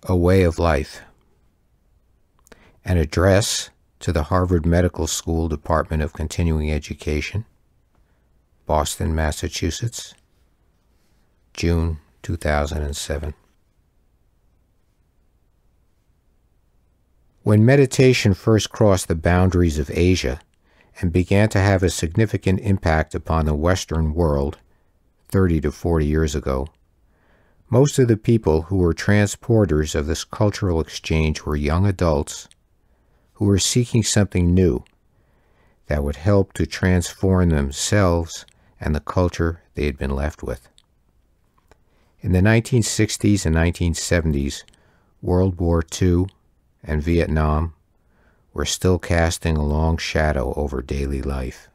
A Way of Life. An address to the Harvard Medical School Department of Continuing Education, Boston, Massachusetts, June 2007. When meditation first crossed the boundaries of Asia and began to have a significant impact upon the Western world 30 to 40 years ago, most of the people who were transporters of this cultural exchange were young adults who were seeking something new that would help to transform themselves and the culture they had been left with. In the 1960s and 1970s, World War II and Vietnam were still casting a long shadow over daily life.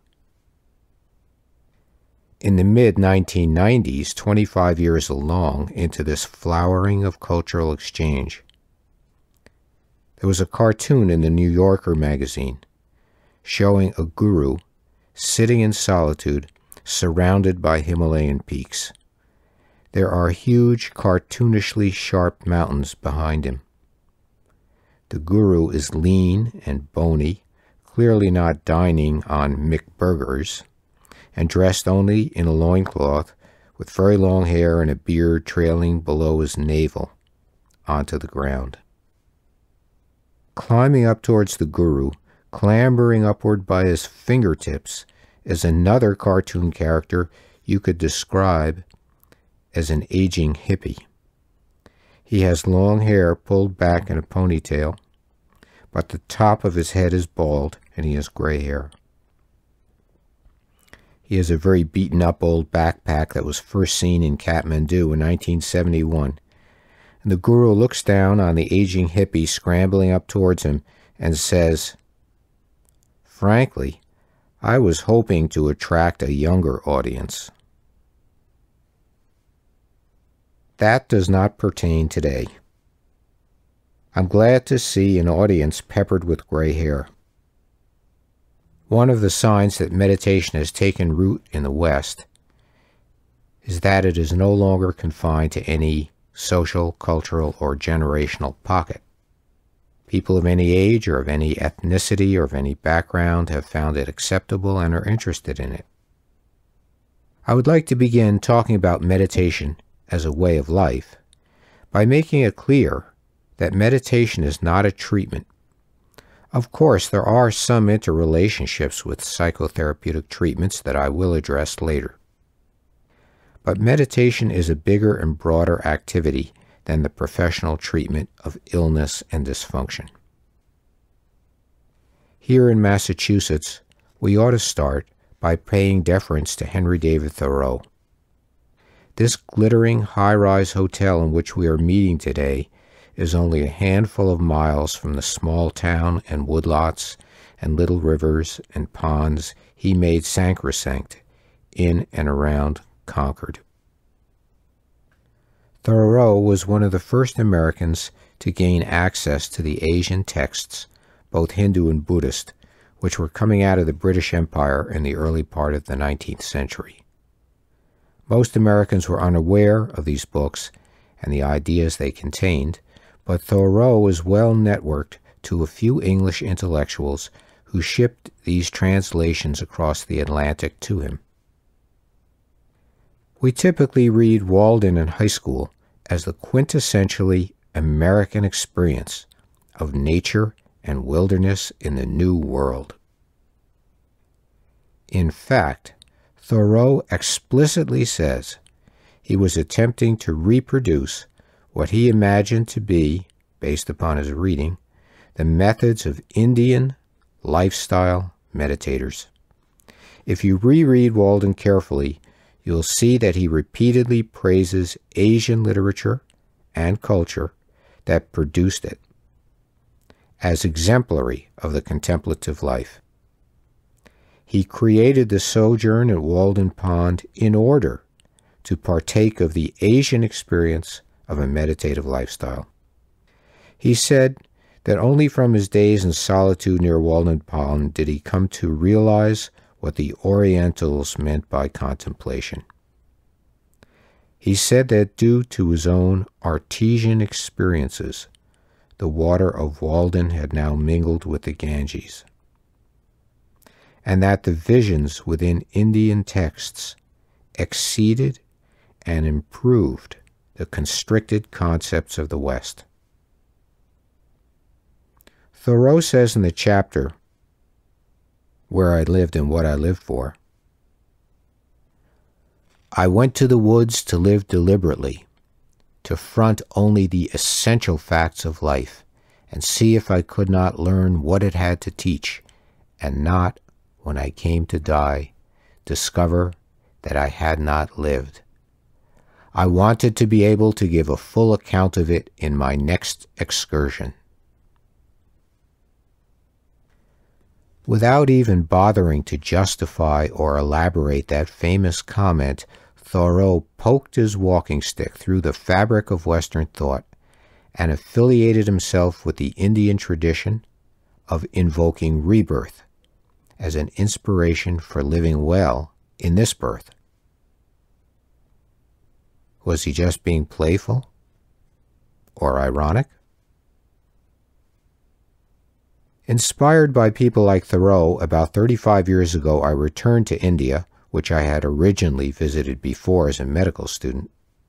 In the mid-1990s, 25 years along into this flowering of cultural exchange, there was a cartoon in the New Yorker magazine showing a guru sitting in solitude surrounded by Himalayan peaks. There are huge, cartoonishly sharp mountains behind him. The guru is lean and bony, clearly not dining on McBurgers, and dressed only in a loincloth with very long hair and a beard trailing below his navel onto the ground. Climbing up towards the guru, clambering upward by his fingertips, is another cartoon character you could describe as an aging hippie. He has long hair pulled back in a ponytail, but the top of his head is bald and he has gray hair. He has a very beaten-up old backpack that was first seen in Kathmandu in 1971. And the guru looks down on the aging hippie scrambling up towards him and says, "Frankly, I was hoping to attract a younger audience." That does not pertain today. I'm glad to see an audience peppered with gray hair. One of the signs that meditation has taken root in the West is that it is no longer confined to any social, cultural, or generational pocket. People of any age or of any ethnicity or of any background have found it acceptable and are interested in it. I would like to begin talking about meditation as a way of life by making it clear that meditation is not a treatment. Of course, there are some interrelationships with psychotherapeutic treatments that I will address later. But meditation is a bigger and broader activity than the professional treatment of illness and dysfunction. Here in Massachusetts, we ought to start by paying deference to Henry David Thoreau. This glittering high-rise hotel in which we are meeting today is only a handful of miles from the small town and woodlots and little rivers and ponds he made sacrosanct in and around Concord. Thoreau was one of the first Americans to gain access to the Asian texts, both Hindu and Buddhist, which were coming out of the British Empire in the early part of the 19th century. Most Americans were unaware of these books and the ideas they contained, but Thoreau was well networked to a few English intellectuals who shipped these translations across the Atlantic to him. We typically read Walden in high school as the quintessentially American experience of nature and wilderness in the New World. In fact, Thoreau explicitly says he was attempting to reproduce what he imagined to be, based upon his reading, the methods of Indian lifestyle meditators. If you reread Walden carefully, you'll see that he repeatedly praises Asian literature and culture that produced it as exemplary of the contemplative life. He created the sojourn at Walden Pond in order to partake of the Asian experience of a meditative lifestyle. He said that only from his days in solitude near Walden Pond did he come to realize what the Orientals meant by contemplation. He said that due to his own artesian experiences, the water of Walden had now mingled with the Ganges, and that the visions within Indian texts exceeded and improved the constricted concepts of the West. Thoreau says in the chapter, Where I Lived and What I Lived For, I went to the woods to live deliberately, to front only the essential facts of life, and see if I could not learn what it had to teach, and not, when I came to die, discover that I had not lived. I wanted to be able to give a full account of it in my next excursion. Without even bothering to justify or elaborate that famous comment, Thoreau poked his walking stick through the fabric of Western thought and affiliated himself with the Indian tradition of invoking rebirth as an inspiration for living well in this birth. Was he just being playful or ironic? Inspired by people like Thoreau, about 35 years ago I returned to India, which I had originally visited before as a medical student.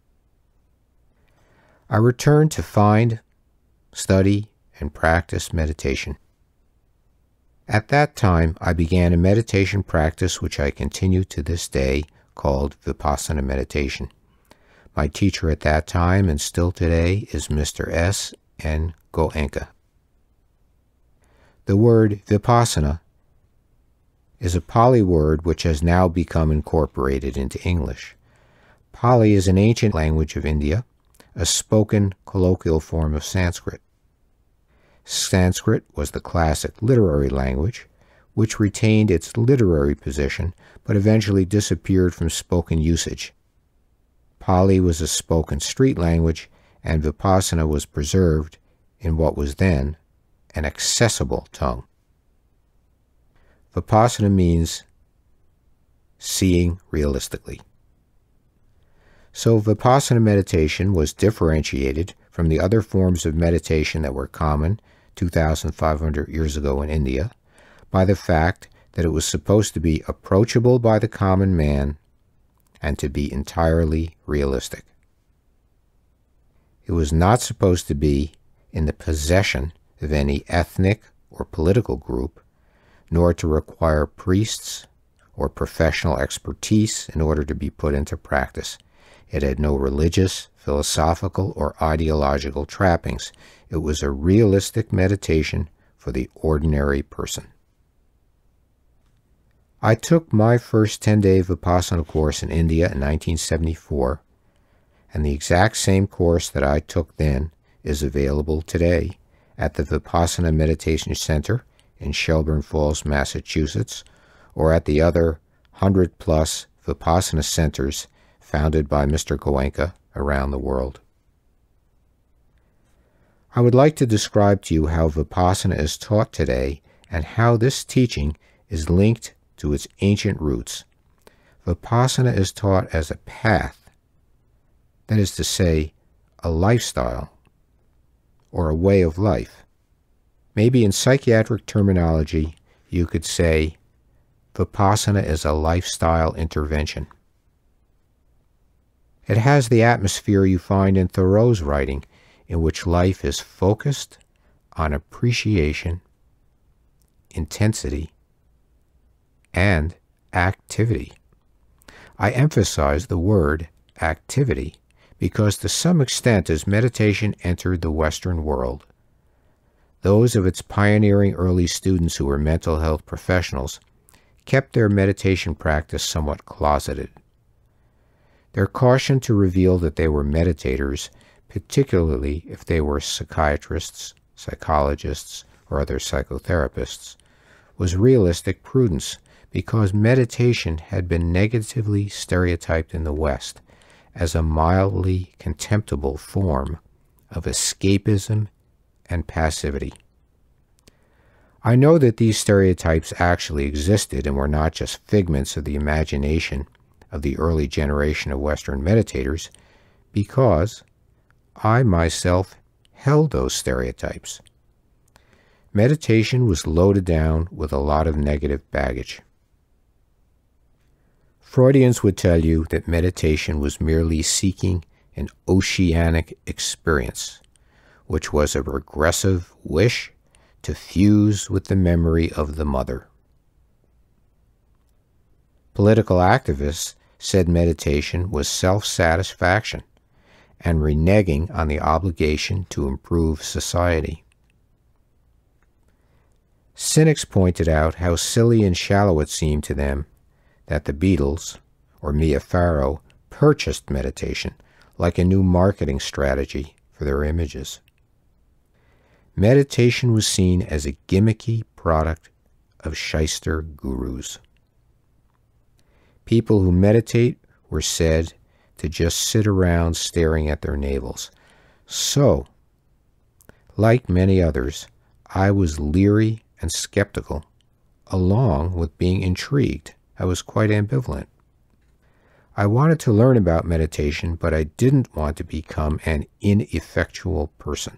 I returned to find, study, and practice meditation. At that time, I began a meditation practice which I continue to this day, called Vipassana meditation. My teacher at that time and still today is Mr. S. N. Goenka. The word Vipassana is a Pali word which has now become incorporated into English. Pali is an ancient language of India, a spoken colloquial form of Sanskrit. Sanskrit was the classic literary language, which retained its literary position but eventually disappeared from spoken usage. Pali was a spoken street language, and Vipassana was preserved in what was then an accessible tongue. Vipassana means seeing realistically. So Vipassana meditation was differentiated from the other forms of meditation that were common 2,500 years ago in India by the fact that it was supposed to be approachable by the common man and to be entirely realistic. It was not supposed to be in the possession of any ethnic or political group, nor to require priests or professional expertise in order to be put into practice. It had no religious, philosophical, or ideological trappings. It was a realistic meditation for the ordinary person. I took my first 10-day Vipassana course in India in 1974, and the exact same course that I took then is available today at the Vipassana Meditation Center in Shelburne Falls, Massachusetts, or at the other 100-plus Vipassana centers founded by Mr. Goenka around the world. I would like to describe to you how Vipassana is taught today and how this teaching is linked to its ancient roots. Vipassana is taught as a path, that is to say, a lifestyle, or a way of life. Maybe in psychiatric terminology, you could say Vipassana is a lifestyle intervention. It has the atmosphere you find in Thoreau's writing, in which life is focused on appreciation, intensity, and activity. I emphasize the word activity because to some extent as meditation entered the Western world, those of its pioneering early students who were mental health professionals kept their meditation practice somewhat closeted. Their caution to reveal that they were meditators, particularly if they were psychiatrists, psychologists, or other psychotherapists, was realistic prudence because meditation had been negatively stereotyped in the West as a mildly contemptible form of escapism and passivity. I know that these stereotypes actually existed and were not just figments of the imagination of the early generation of Western meditators, because I myself held those stereotypes. Meditation was loaded down with a lot of negative baggage. Freudians would tell you that meditation was merely seeking an oceanic experience, which was a regressive wish to fuse with the memory of the mother. Political activists said meditation was self-satisfaction and reneging on the obligation to improve society. Cynics pointed out how silly and shallow it seemed to them that the Beatles, or Mia Farrow, purchased meditation like a new marketing strategy for their images. Meditation was seen as a gimmicky product of shyster gurus. People who meditate were said to just sit around staring at their navels. So, like many others, I was leery and skeptical, along with being intrigued. I was quite ambivalent. I wanted to learn about meditation, but I didn't want to become an ineffectual person.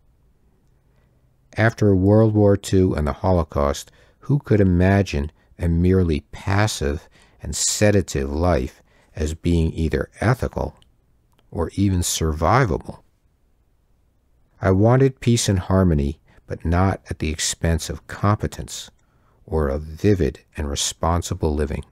After World War II and the Holocaust, who could imagine a merely passive and sedative life as being either ethical or even survivable? I wanted peace and harmony, but not at the expense of competence or of vivid and responsible living.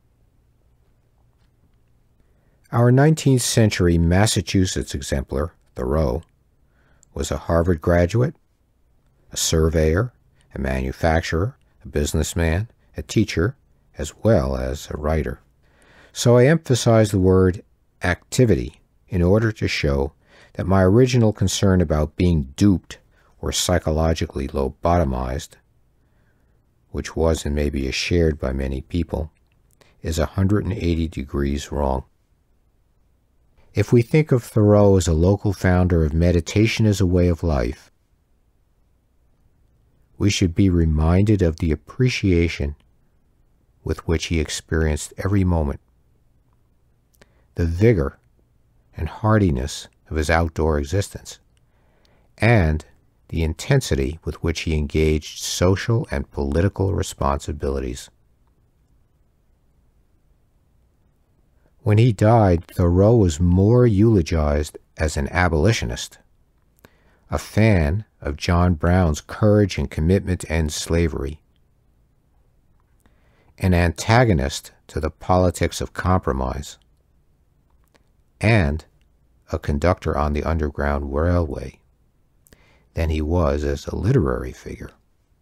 Our 19th century Massachusetts exemplar, Thoreau, was a Harvard graduate, a surveyor, a manufacturer, a businessman, a teacher, as well as a writer. So I emphasize the word activity in order to show that my original concern about being duped or psychologically lobotomized, which was and maybe is shared by many people, is 180 degrees wrong. If we think of Thoreau as a local founder of meditation as a way of life, we should be reminded of the appreciation with which he experienced every moment, the vigor and hardiness of his outdoor existence, and the intensity with which he engaged social and political responsibilities. When he died, Thoreau was more eulogized as an abolitionist, a fan of John Brown's courage and commitment to end slavery, an antagonist to the politics of compromise, and a conductor on the Underground Railway than he was as a literary figure.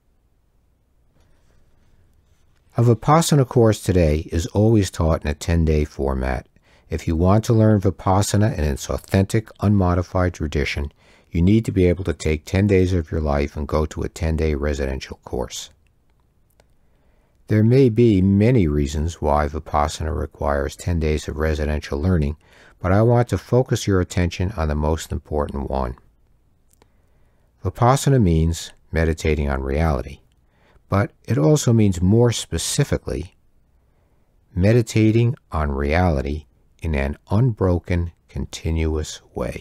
A Vipassana course today is always taught in a 10-day format. If you want to learn Vipassana in its authentic, unmodified tradition, you need to be able to take 10 days of your life and go to a 10-day residential course. There may be many reasons why Vipassana requires 10 days of residential learning, but I want to focus your attention on the most important one. Vipassana means meditating on reality, but it also means more specifically meditating on reality in an unbroken, continuous way.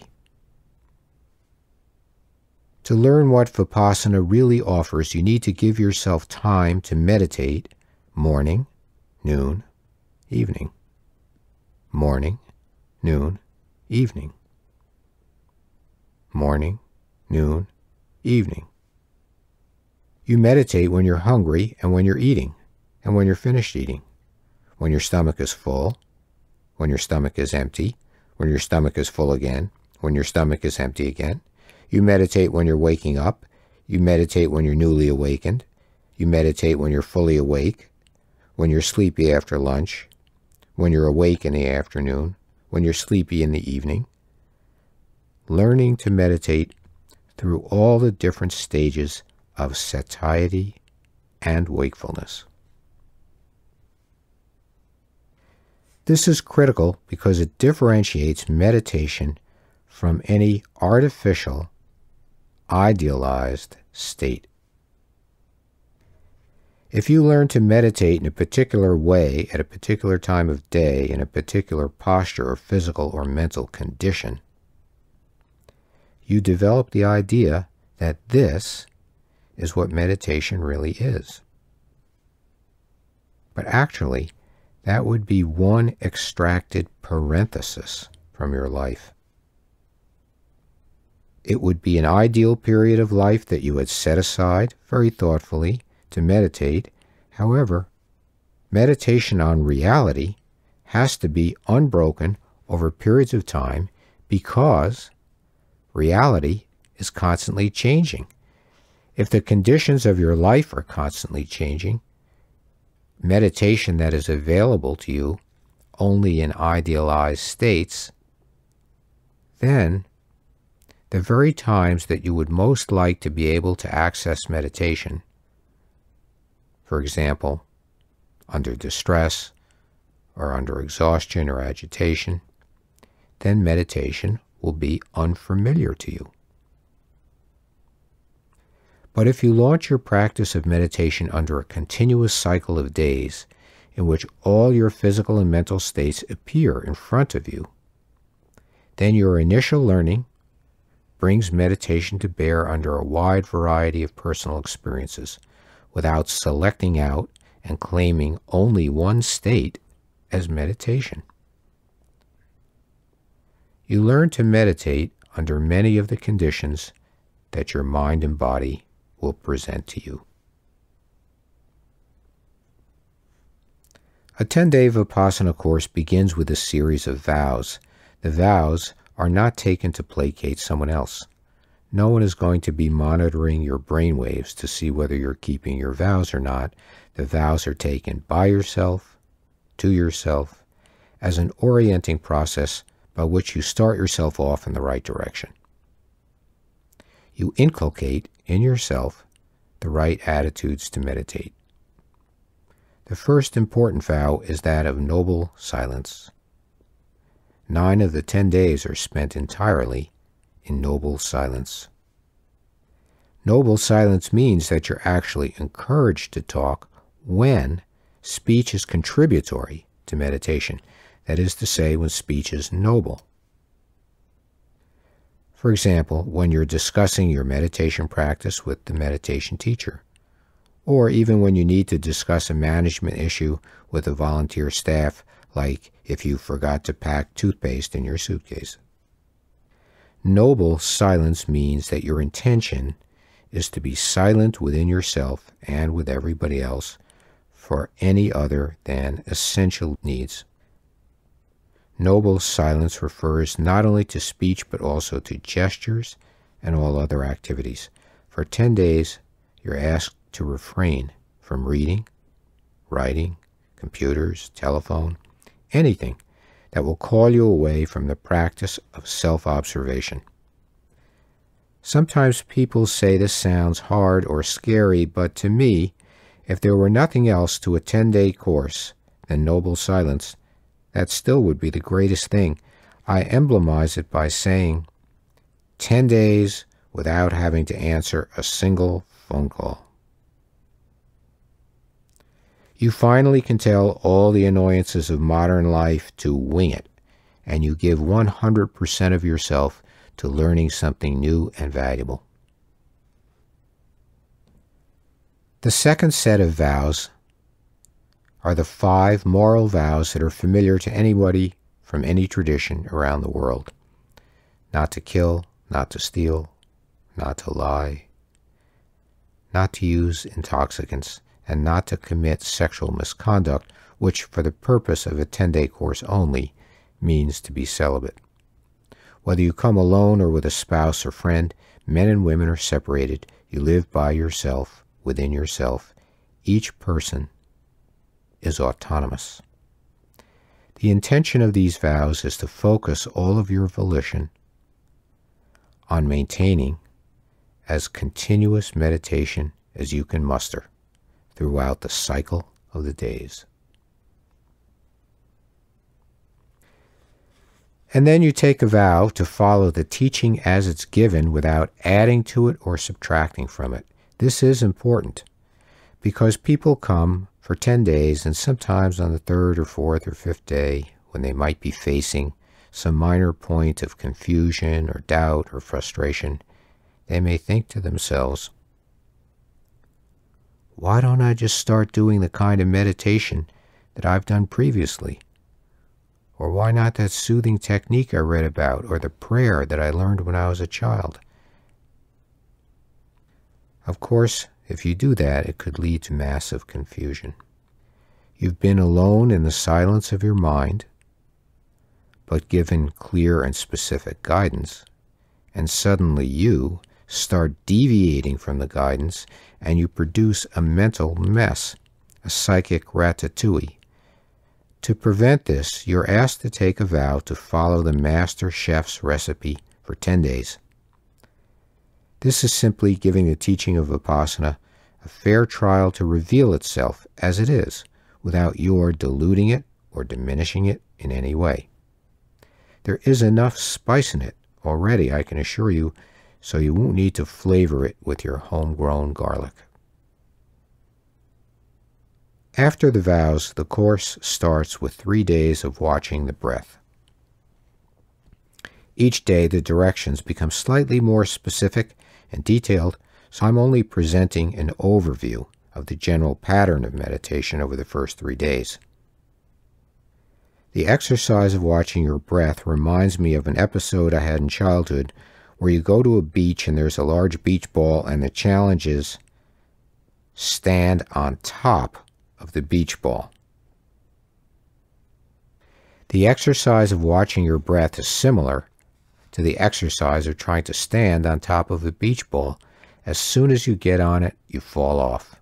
To learn what Vipassana really offers, you need to give yourself time to meditate morning, noon, evening. Morning, noon, evening. Morning, noon, evening. You meditate when you're hungry and when you're eating, and when you're finished eating, when your stomach is full, when your stomach is empty, when your stomach is full again, when your stomach is empty again. You meditate when you're waking up. You meditate when you're newly awakened. You meditate when you're fully awake, when you're sleepy after lunch, when you're awake in the afternoon, when you're sleepy in the evening. Learning to meditate through all the different stages of satiety and wakefulness. This is critical because it differentiates meditation from any artificial, idealized state. If you learn to meditate in a particular way at a particular time of day in a particular posture or physical or mental condition, you develop the idea that this is what meditation really is. But actually, that would be one extracted parenthesis from your life. It would be an ideal period of life that you had set aside very thoughtfully to meditate. However, meditation on reality has to be unbroken over periods of time because reality is constantly changing. If the conditions of your life are constantly changing, meditation that is available to you only in idealized states, then the very times that you would most like to be able to access meditation, for example, under distress or under exhaustion or agitation, then meditation will be unfamiliar to you. But if you launch your practice of meditation under a continuous cycle of days in which all your physical and mental states appear in front of you, then your initial learning brings meditation to bear under a wide variety of personal experiences without selecting out and claiming only one state as meditation. You learn to meditate under many of the conditions that your mind and body will present to you. A 10-day Vipassana course begins with a series of vows. The vows are not taken to placate someone else. No one is going to be monitoring your brainwaves to see whether you're keeping your vows or not. The vows are taken by yourself, to yourself, as an orienting process by which you start yourself off in the right direction. You inculcate in yourself the right attitudes to meditate. The first important vow is that of noble silence. 9 of the 10 days are spent entirely in noble silence. Noble silence means that you're actually encouraged to talk when speech is contributory to meditation. That is to say, when speech is noble. For example, when you're discussing your meditation practice with the meditation teacher, or even when you need to discuss a management issue with the volunteer staff, like if you forgot to pack toothpaste in your suitcase. Noble silence means that your intention is to be silent within yourself and with everybody else for any other than essential needs. Noble silence refers not only to speech but also to gestures and all other activities. For 10 days, you're asked to refrain from reading, writing, computers, telephone, anything that will call you away from the practice of self-observation. Sometimes people say this sounds hard or scary, but to me, if there were nothing else to a 10-day course than noble silence, that still would be the greatest thing. I emblemize it by saying 10 days without having to answer a single phone call. You finally can tell all the annoyances of modern life to wing it, and you give 100% of yourself to learning something new and valuable. The second set of vows are the 5 moral vows that are familiar to anybody from any tradition around the world. Not to kill, not to steal, not to lie, not to use intoxicants, and not to commit sexual misconduct, which for the purpose of a 10-day course only means to be celibate. Whether you come alone or with a spouse or friend, men and women are separated. You live by yourself, within yourself. Each person is autonomous. The intention of these vows is to focus all of your volition on maintaining as continuous meditation as you can muster throughout the cycle of the days. And then you take a vow to follow the teaching as it's given without adding to it or subtracting from it. This is important because people come for 10 days, and sometimes on the third or fourth or fifth day, when they might be facing some minor point of confusion or doubt or frustration, they may think to themselves, why don't I just start doing the kind of meditation that I've done previously? Or why not that soothing technique I read about, or the prayer that I learned when I was a child? Of course, if you do that, it could lead to massive confusion. You've been alone in the silence of your mind, but given clear and specific guidance, and suddenly you start deviating from the guidance, and you produce a mental mess, a psychic ratatouille. To prevent this, you're asked to take a vow to follow the master chef's recipe for 10 days. This is simply giving the teaching of Vipassana a fair trial to reveal itself as it is, without your diluting it or diminishing it in any way. There is enough spice in it already, I can assure you, so you won't need to flavor it with your homegrown garlic. After the vows, the course starts with 3 days of watching the breath. Each day, the directions become slightly more specific and detailed, so I'm only presenting an overview of the general pattern of meditation over the first 3 days. The exercise of watching your breath reminds me of an episode I had in childhood where you go to a beach and there's a large beach ball, and the challenge is stand on top of the beach ball. The exercise of watching your breath is similar to the exercise of trying to stand on top of a beach ball. As soon as you get on it, you fall off.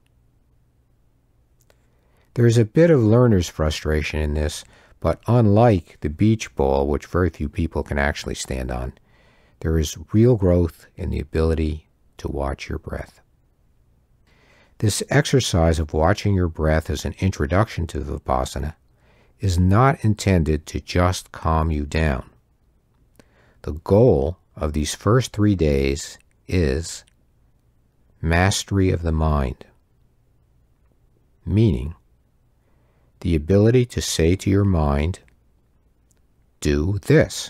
There is a bit of learner's frustration in this, but unlike the beach ball, which very few people can actually stand on, there is real growth in the ability to watch your breath. This exercise of watching your breath as an introduction to Vipassana is not intended to just calm you down. The goal of these first 3 days is mastery of the mind, meaning the ability to say to your mind, do this,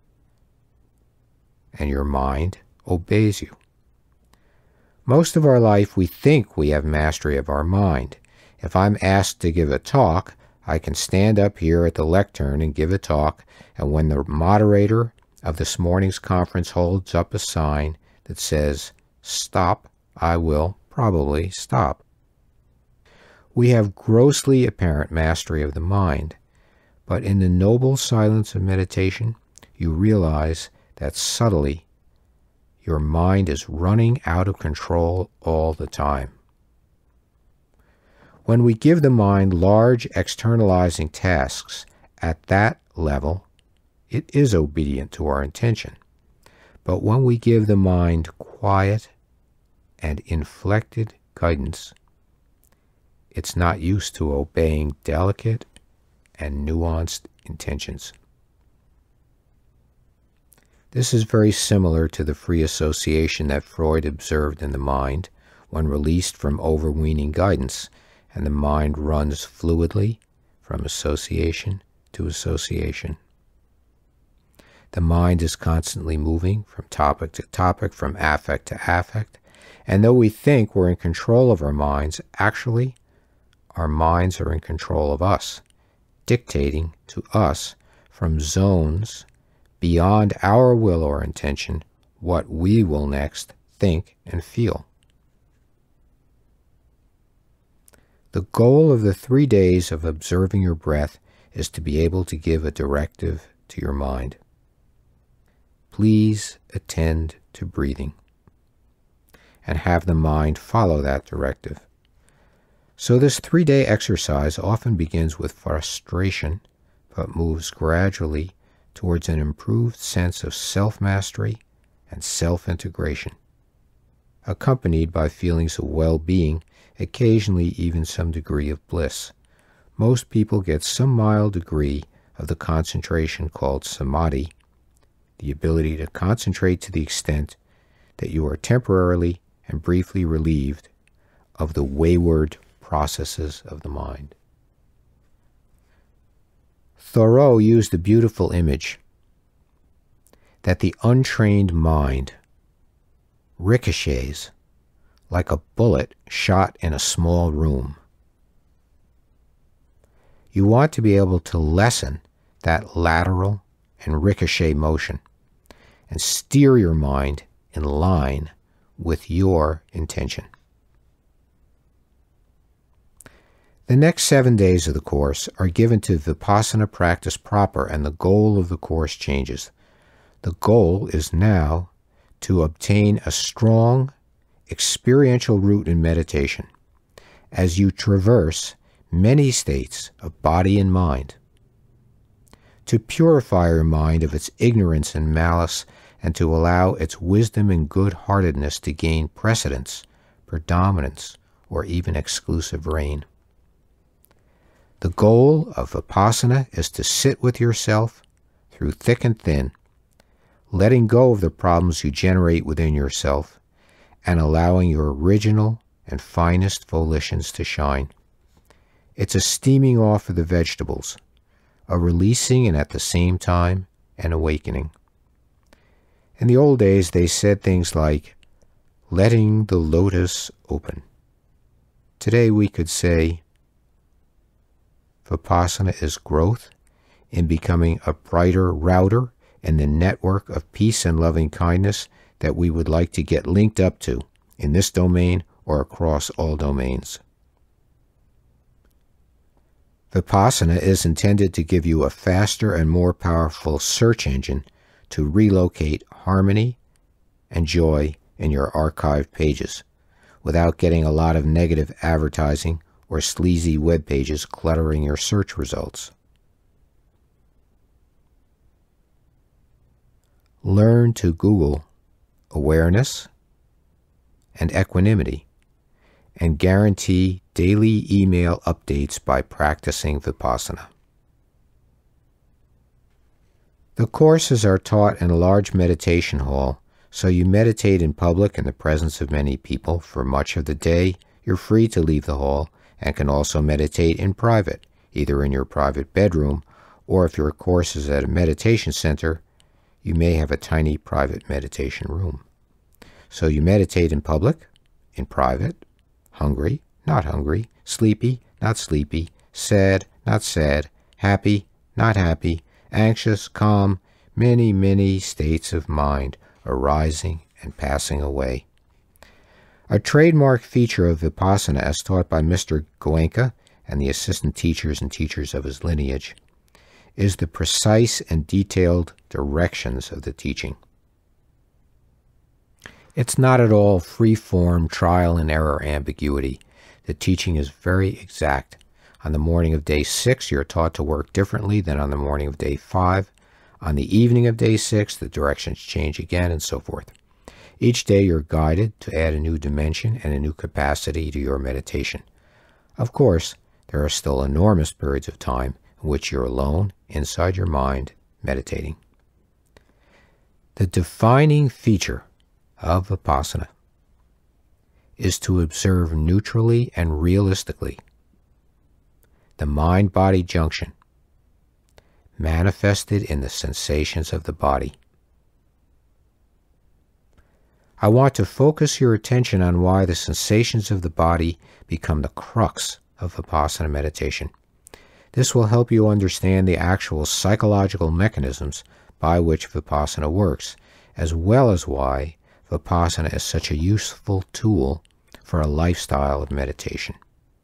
and your mind obeys you. Most of our life, we think we have mastery of our mind. If I'm asked to give a talk, I can stand up here at the lectern and give a talk, and when the moderator of this morning's conference holds up a sign that says, stop, I will probably stop. We have grossly apparent mastery of the mind, but in the noble silence of meditation, you realize that subtly your mind is running out of control all the time. When we give the mind large externalizing tasks at that level, it is obedient to our intention. But when we give the mind quiet and inflected guidance, it's not used to obeying delicate and nuanced intentions. This is very similar to the free association that Freud observed in the mind when released from overweening guidance, and the mind runs fluidly from association to association. The mind is constantly moving from topic to topic, from affect to affect, and though we think we're in control of our minds, actually, our minds are in control of us, dictating to us from zones beyond our will or intention what we will next think and feel. The goal of the 3 days of observing your breath is to be able to give a directive to your mind. Please attend to breathing and have the mind follow that directive. So this 3-day exercise often begins with frustration, but moves gradually towards an improved sense of self-mastery and self-integration, accompanied by feelings of well-being, occasionally even some degree of bliss. Most people get some mild degree of the concentration called samadhi, the ability to concentrate to the extent that you are temporarily and briefly relieved of the wayward processes of the mind. Thoreau used the beautiful image that the untrained mind ricochets like a bullet shot in a small room. You want to be able to lessen that lateral and ricochet motion and steer your mind in line with your intention. The next 7 days of the course are given to Vipassana practice proper, and the goal of the course changes. The goal is now to obtain a strong experiential root in meditation as you traverse many states of body and mind, to purify your mind of its ignorance and malice, and to allow its wisdom and good-heartedness to gain precedence, predominance, or even exclusive reign. The goal of Vipassana is to sit with yourself through thick and thin, letting go of the problems you generate within yourself and allowing your original and finest volitions to shine. It's a steaming off of the vegetables, a releasing and at the same time an awakening. In the old days, they said things like, letting the lotus open. Today we could say, Vipassana is growth in becoming a brighter router in the network of peace and loving kindness that we would like to get linked up to in this domain or across all domains. Vipassana is intended to give you a faster and more powerful search engine to relocate harmony and joy in your archived pages without getting a lot of negative advertising or sleazy web pages cluttering your search results. Learn to Google awareness and equanimity and guarantee daily email updates by practicing Vipassana. The courses are taught in a large meditation hall, so you meditate in public in the presence of many people. For much of the day, you're free to leave the hall and can also meditate in private, either in your private bedroom, or if your course is at a meditation center, you may have a tiny private meditation room. So you meditate in public, in private, hungry, not hungry, sleepy, not sleepy, sad, not sad, happy, not happy, anxious, calm, many, many states of mind arising and passing away. A trademark feature of Vipassana, as taught by Mr. Goenka and the assistant teachers and teachers of his lineage, is the precise and detailed directions of the teaching. It's not at all free-form trial and error ambiguity. The teaching is very exact. On the morning of day 6, you're taught to work differently than on the morning of day 5. On the evening of day 6, the directions change again, and so forth. Each day you're guided to add a new dimension and a new capacity to your meditation. Of course, there are still enormous periods of time in which you're alone, inside your mind, meditating. The defining feature of Vipassana is to observe neutrally and realistically the mind-body junction manifested in the sensations of the body. I want to focus your attention on why the sensations of the body become the crux of Vipassana meditation. This will help you understand the actual psychological mechanisms by which Vipassana works, as well as why Vipassana is such a useful tool for a lifestyle of meditation.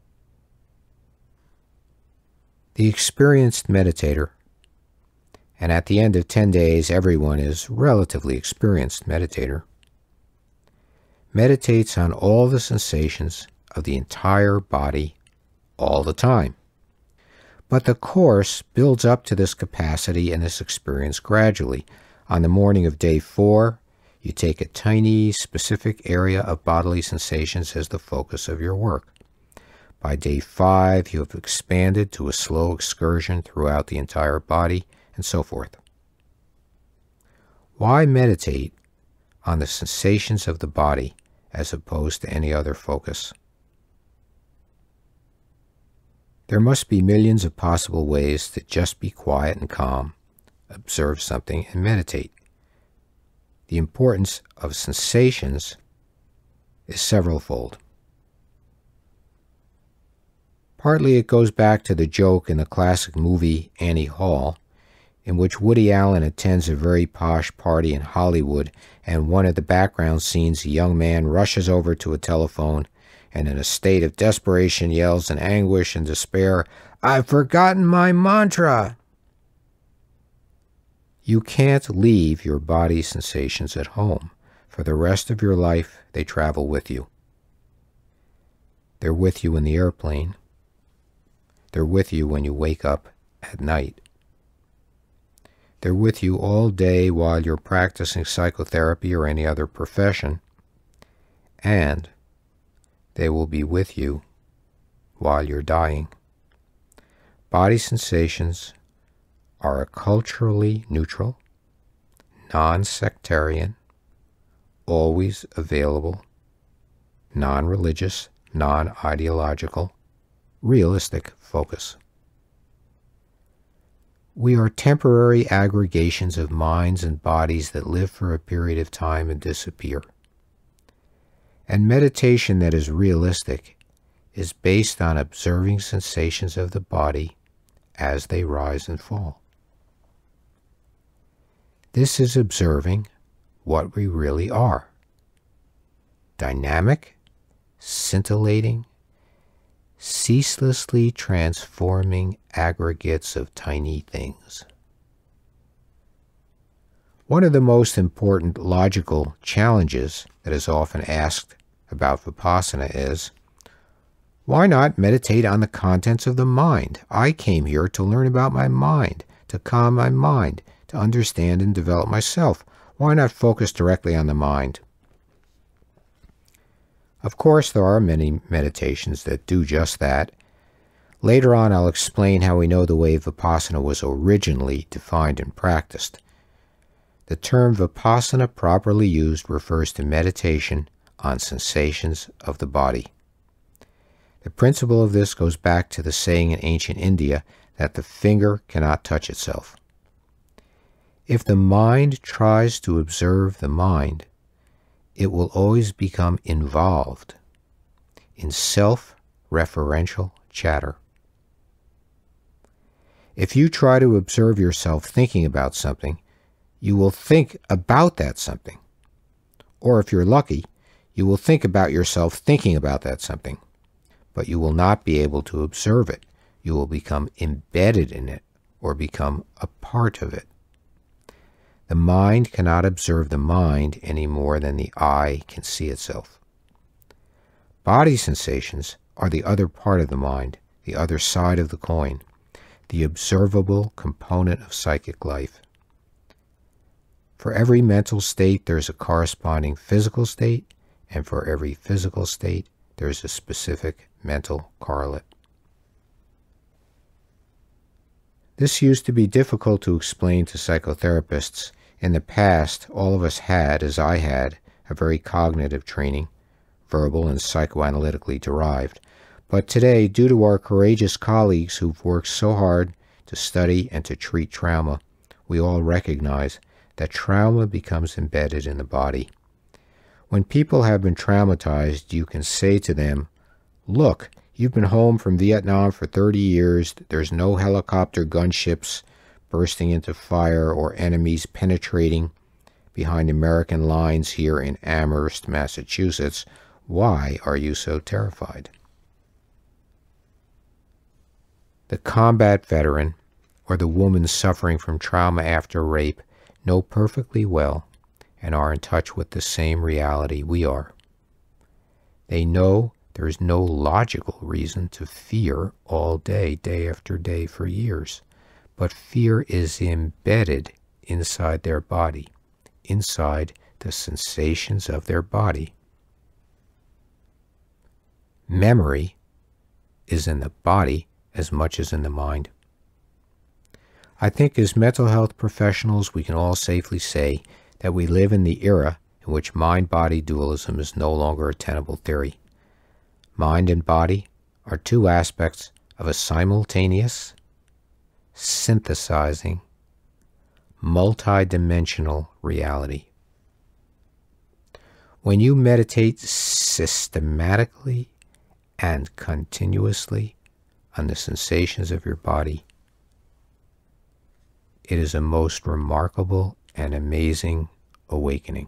The experienced meditator, and at the end of 10 days everyone is relatively experienced meditator, meditates on all the sensations of the entire body all the time. But the course builds up to this capacity and this experience gradually. On the morning of day 4, you take a tiny, specific area of bodily sensations as the focus of your work. By day 5, you have expanded to a slow excursion throughout the entire body, and so forth. Why meditate on the sensations of the body as opposed to any other focus? There must be millions of possible ways to just be quiet and calm, observe something, and meditate. The importance of sensations is severalfold. Partly it goes back to the joke in the classic movie Annie Hall, in which Woody Allen attends a very posh party in Hollywood, and one of the background scenes, a young man rushes over to a telephone and in a state of desperation yells in anguish and despair, "I've forgotten my mantra!" You can't leave your body sensations at home. For the rest of your life, they travel with you. They're with you in the airplane. They're with you when you wake up at night. They're with you all day while you're practicing psychotherapy or any other profession. And they will be with you while you're dying. Body sensations are a culturally neutral, non-sectarian, always available, non-religious, non-ideological, realistic focus. We are temporary aggregations of minds and bodies that live for a period of time and disappear. And meditation that is realistic is based on observing sensations of the body as they rise and fall. This is observing what we really are. Dynamic, scintillating, ceaselessly transforming aggregates of tiny things. One of the most important logical challenges that is often asked about Vipassana is, why not meditate on the contents of the mind? I came here to learn about my mind, to calm my mind, to understand and develop myself. Why not focus directly on the mind? Of course, there are many meditations that do just that. Later on, I'll explain how we know the way Vipassana was originally defined and practiced. The term Vipassana properly used refers to meditation on sensations of the body. The principle of this goes back to the saying in ancient India that the finger cannot touch itself. If the mind tries to observe the mind, it will always become involved in self-referential chatter. If you try to observe yourself thinking about something, you will think about that something. Or if you're lucky, you will think about yourself thinking about that something. But you will not be able to observe it. You will become embedded in it or become a part of it. The mind cannot observe the mind any more than the eye can see itself. Body sensations are the other part of the mind, the other side of the coin, the observable component of psychic life. For every mental state, there's a corresponding physical state, and for every physical state, there's a specific mental correlate. This used to be difficult to explain to psychotherapists. In the past, all of us had, as I had, a very cognitive training, verbal and psychoanalytically derived. But today, due to our courageous colleagues who've worked so hard to study and to treat trauma, we all recognize that trauma becomes embedded in the body. When people have been traumatized, you can say to them, look, you've been home from Vietnam for 30 years, there's no helicopter gunships bursting into fire or enemies penetrating behind American lines here in Amherst, Massachusetts. Why are you so terrified? The combat veteran or the woman suffering from trauma after rape know perfectly well and are in touch with the same reality we are. They know there is no logical reason to fear all day, day after day for years. But fear is embedded inside their body, inside the sensations of their body. Memory is in the body as much as in the mind. I think as mental health professionals, we can all safely say that we live in the era in which mind-body dualism is no longer a tenable theory. Mind and body are two aspects of a simultaneous, synthesizing, multidimensional reality. When you meditate systematically and continuously on the sensations of your body, it is a most remarkable and amazing awakening.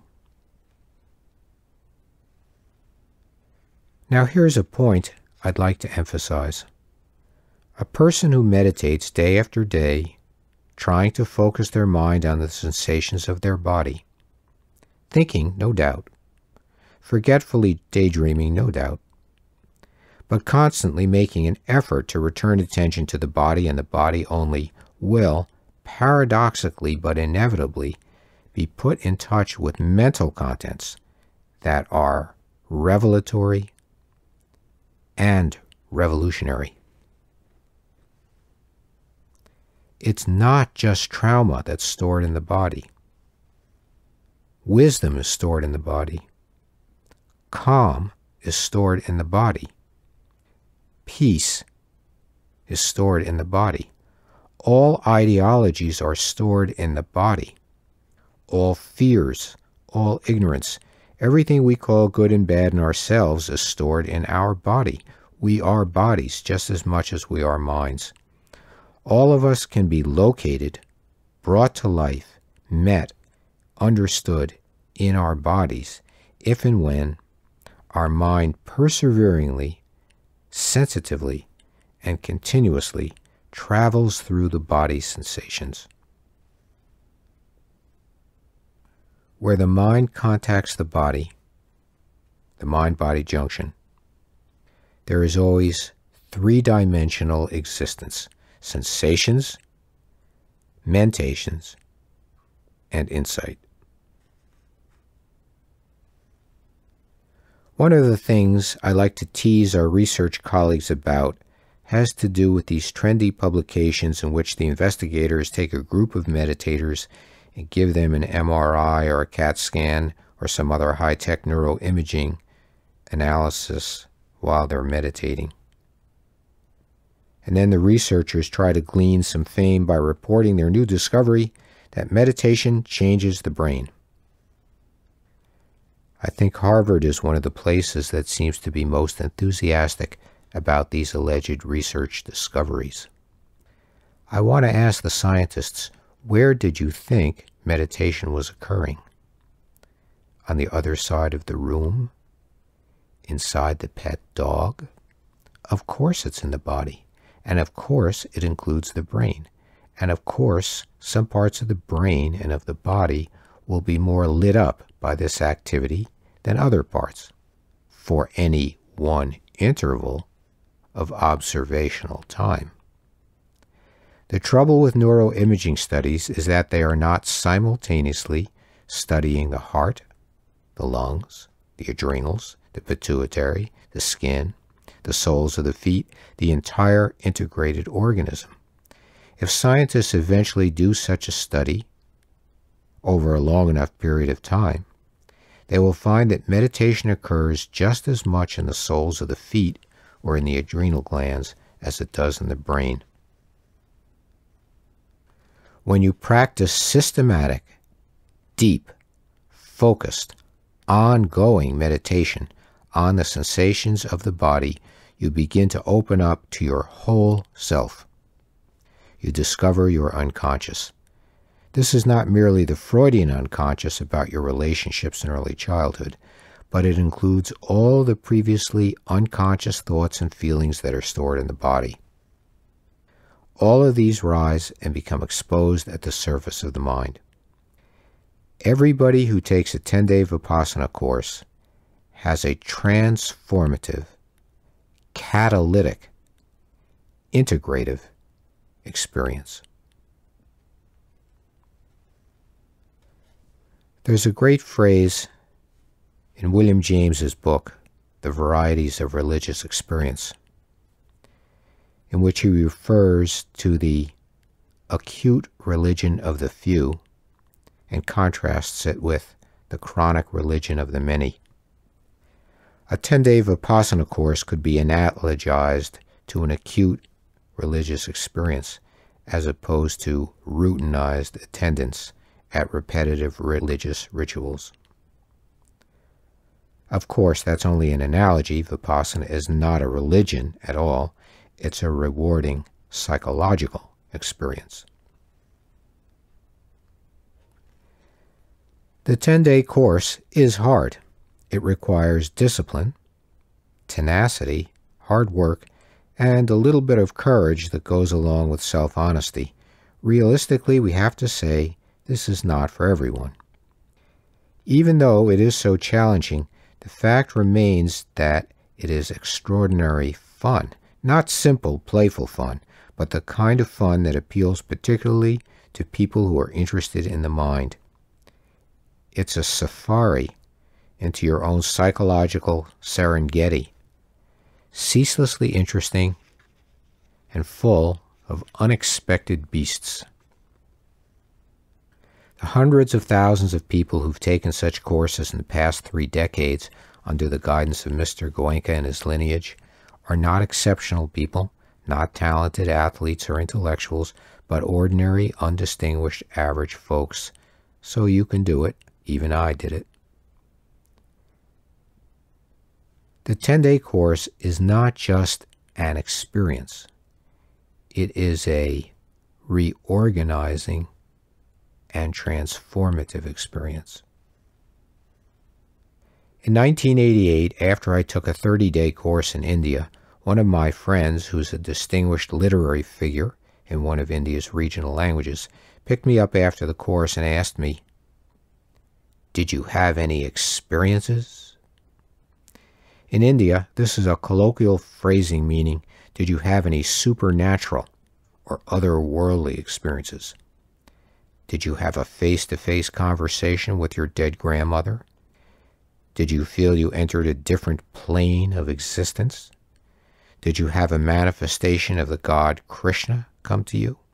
Now here's a point I'd like to emphasize. A person who meditates day after day, trying to focus their mind on the sensations of their body, thinking, no doubt, forgetfully daydreaming, no doubt, but constantly making an effort to return attention to the body and the body only, will, paradoxically but inevitably, be put in touch with mental contents that are revelatory and revolutionary. It's not just trauma that's stored in the body. Wisdom is stored in the body. Calm is stored in the body. Peace is stored in the body. All ideologies are stored in the body. All fears, all ignorance, everything we call good and bad in ourselves is stored in our body. We are bodies just as much as we are minds. All of us can be located, brought to life, met, understood in our bodies if and when our mind perseveringly, sensitively, and continuously travels through the body's sensations. Where the mind contacts the body, the mind-body junction, there is always three-dimensional existence: sensations, mentations, and insight. One of the things I like to tease our research colleagues about has to do with these trendy publications in which the investigators take a group of meditators and give them an MRI or a CAT scan or some other high-tech neuroimaging analysis while they're meditating. And then the researchers try to glean some fame by reporting their new discovery that meditation changes the brain. I think Harvard is one of the places that seems to be most enthusiastic about these alleged research discoveries. I want to ask the scientists, where did you think meditation was occurring? On the other side of the room? Inside the pet dog? Of course it's in the body. And of course it includes the brain. And of course some parts of the brain and of the body will be more lit up by this activity than other parts for any one interval of observational time. The trouble with neuroimaging studies is that they are not simultaneously studying the heart, the lungs, the adrenals, the pituitary, the skin, the soles of the feet, the entire integrated organism. If scientists eventually do such a study over a long enough period of time, they will find that meditation occurs just as much in the soles of the feet or in the adrenal glands as it does in the brain. When you practice systematic, deep, focused, ongoing meditation on the sensations of the body, you begin to open up to your whole self. You discover your unconscious. This is not merely the Freudian unconscious about your relationships in early childhood, but it includes all the previously unconscious thoughts and feelings that are stored in the body. All of these rise and become exposed at the surface of the mind. Everybody who takes a 10-day Vipassana course has a transformative, catalytic, integrative experience. There's a great phrase in William James's book, The Varieties of Religious Experience, in which he refers to the acute religion of the few and contrasts it with the chronic religion of the many. A 10-day Vipassana course could be analogized to an acute religious experience as opposed to routinized attendance at repetitive religious rituals. Of course, that's only an analogy. Vipassana is not a religion at all. It's a rewarding psychological experience. The 10-day course is hard. It requires discipline, tenacity, hard work, and a little bit of courage that goes along with self-honesty. Realistically, we have to say this is not for everyone. Even though it is so challenging, the fact remains that it is extraordinary fun. Not simple, playful fun, but the kind of fun that appeals particularly to people who are interested in the mind. It's a safari into your own psychological Serengeti, ceaselessly interesting and full of unexpected beasts. The hundreds of thousands of people who've taken such courses in the past 3 decades under the guidance of Mr. Goenka and his lineage are not exceptional people, not talented athletes or intellectuals, but ordinary, undistinguished, average folks. So you can do it. Even I did it. The 10-day course is not just an experience. It is a reorganizing and transformative experience. In 1988, after I took a 30-day course in India, one of my friends, who's a distinguished literary figure in one of India's regional languages, picked me up after the course and asked me, "Did you have any experiences?" In India, this is a colloquial phrasing meaning, did you have any supernatural or otherworldly experiences? Did you have a face-to-face conversation with your dead grandmother? Did you feel you entered a different plane of existence? Did you have a manifestation of the god Krishna come to you?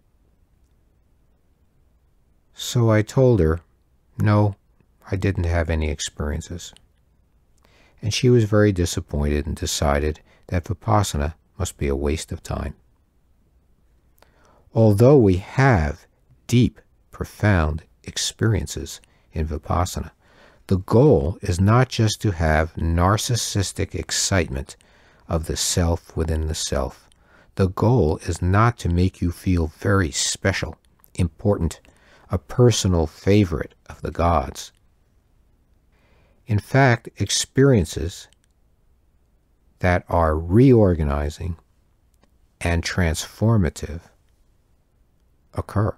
So I told her, no, I didn't have any experiences. And she was very disappointed and decided that Vipassana must be a waste of time. Although we have deep, profound experiences in Vipassana, the goal is not just to have narcissistic excitement of the self within the self. The goal is not to make you feel very special, important, a personal favorite of the gods. In fact, experiences that are reorganizing and transformative occur.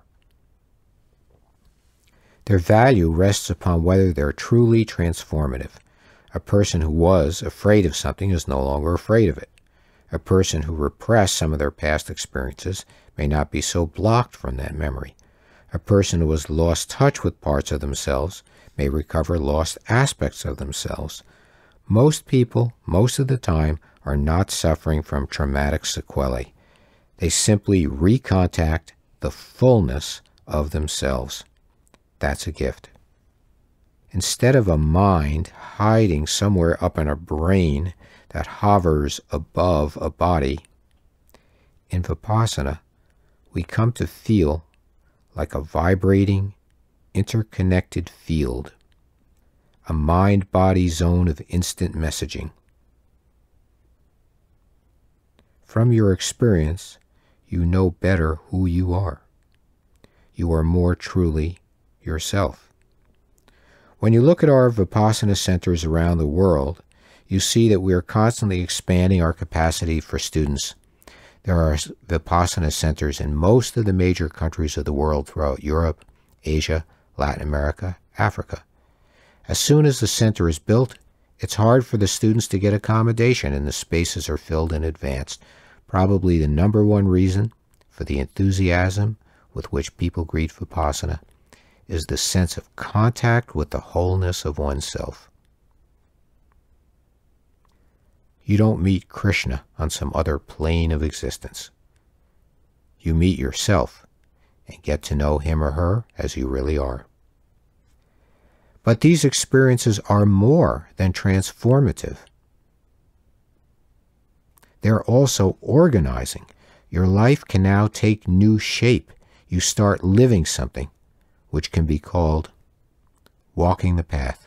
Their value rests upon whether they're truly transformative. A person who was afraid of something is no longer afraid of it. A person who repressed some of their past experiences may not be so blocked from that memory. A person who has lost touch with parts of themselves may recover lost aspects of themselves. Most people, most of the time, are not suffering from traumatic sequelae. They simply recontact the fullness of themselves. That's a gift. Instead of a mind hiding somewhere up in a brain that hovers above a body, in Vipassana, we come to feel like a vibrating, interconnected field, a mind-body zone of instant messaging. From your experience, you know better who you are. You are more truly yourself. When you look at our Vipassana centers around the world, you see that we are constantly expanding our capacity for students. There are Vipassana centers in most of the major countries of the world throughout Europe, Asia, Latin America, Africa. As soon as the center is built, it's hard for the students to get accommodation and the spaces are filled in advance. Probably the #1 reason for the enthusiasm with which people greet Vipassana is the sense of contact with the wholeness of oneself. You don't meet Krishna on some other plane of existence. You meet yourself and get to know him or her as you really are. But these experiences are more than transformative. They're also organizing. your life can now take new shape. You start living something, which can be called walking the path.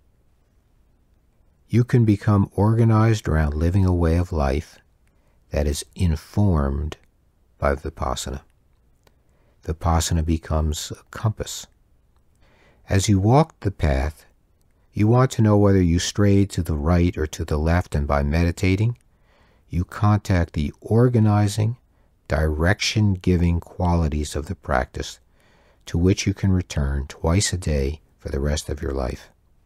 You can become organized around living a way of life that is informed by Vipassana. Vipassana becomes a compass. As you walk the path, you want to know whether you strayed to the right or to the left, and by meditating, you contact the organizing, direction-giving qualities of the practice to which you can return twice a day for the rest of your life.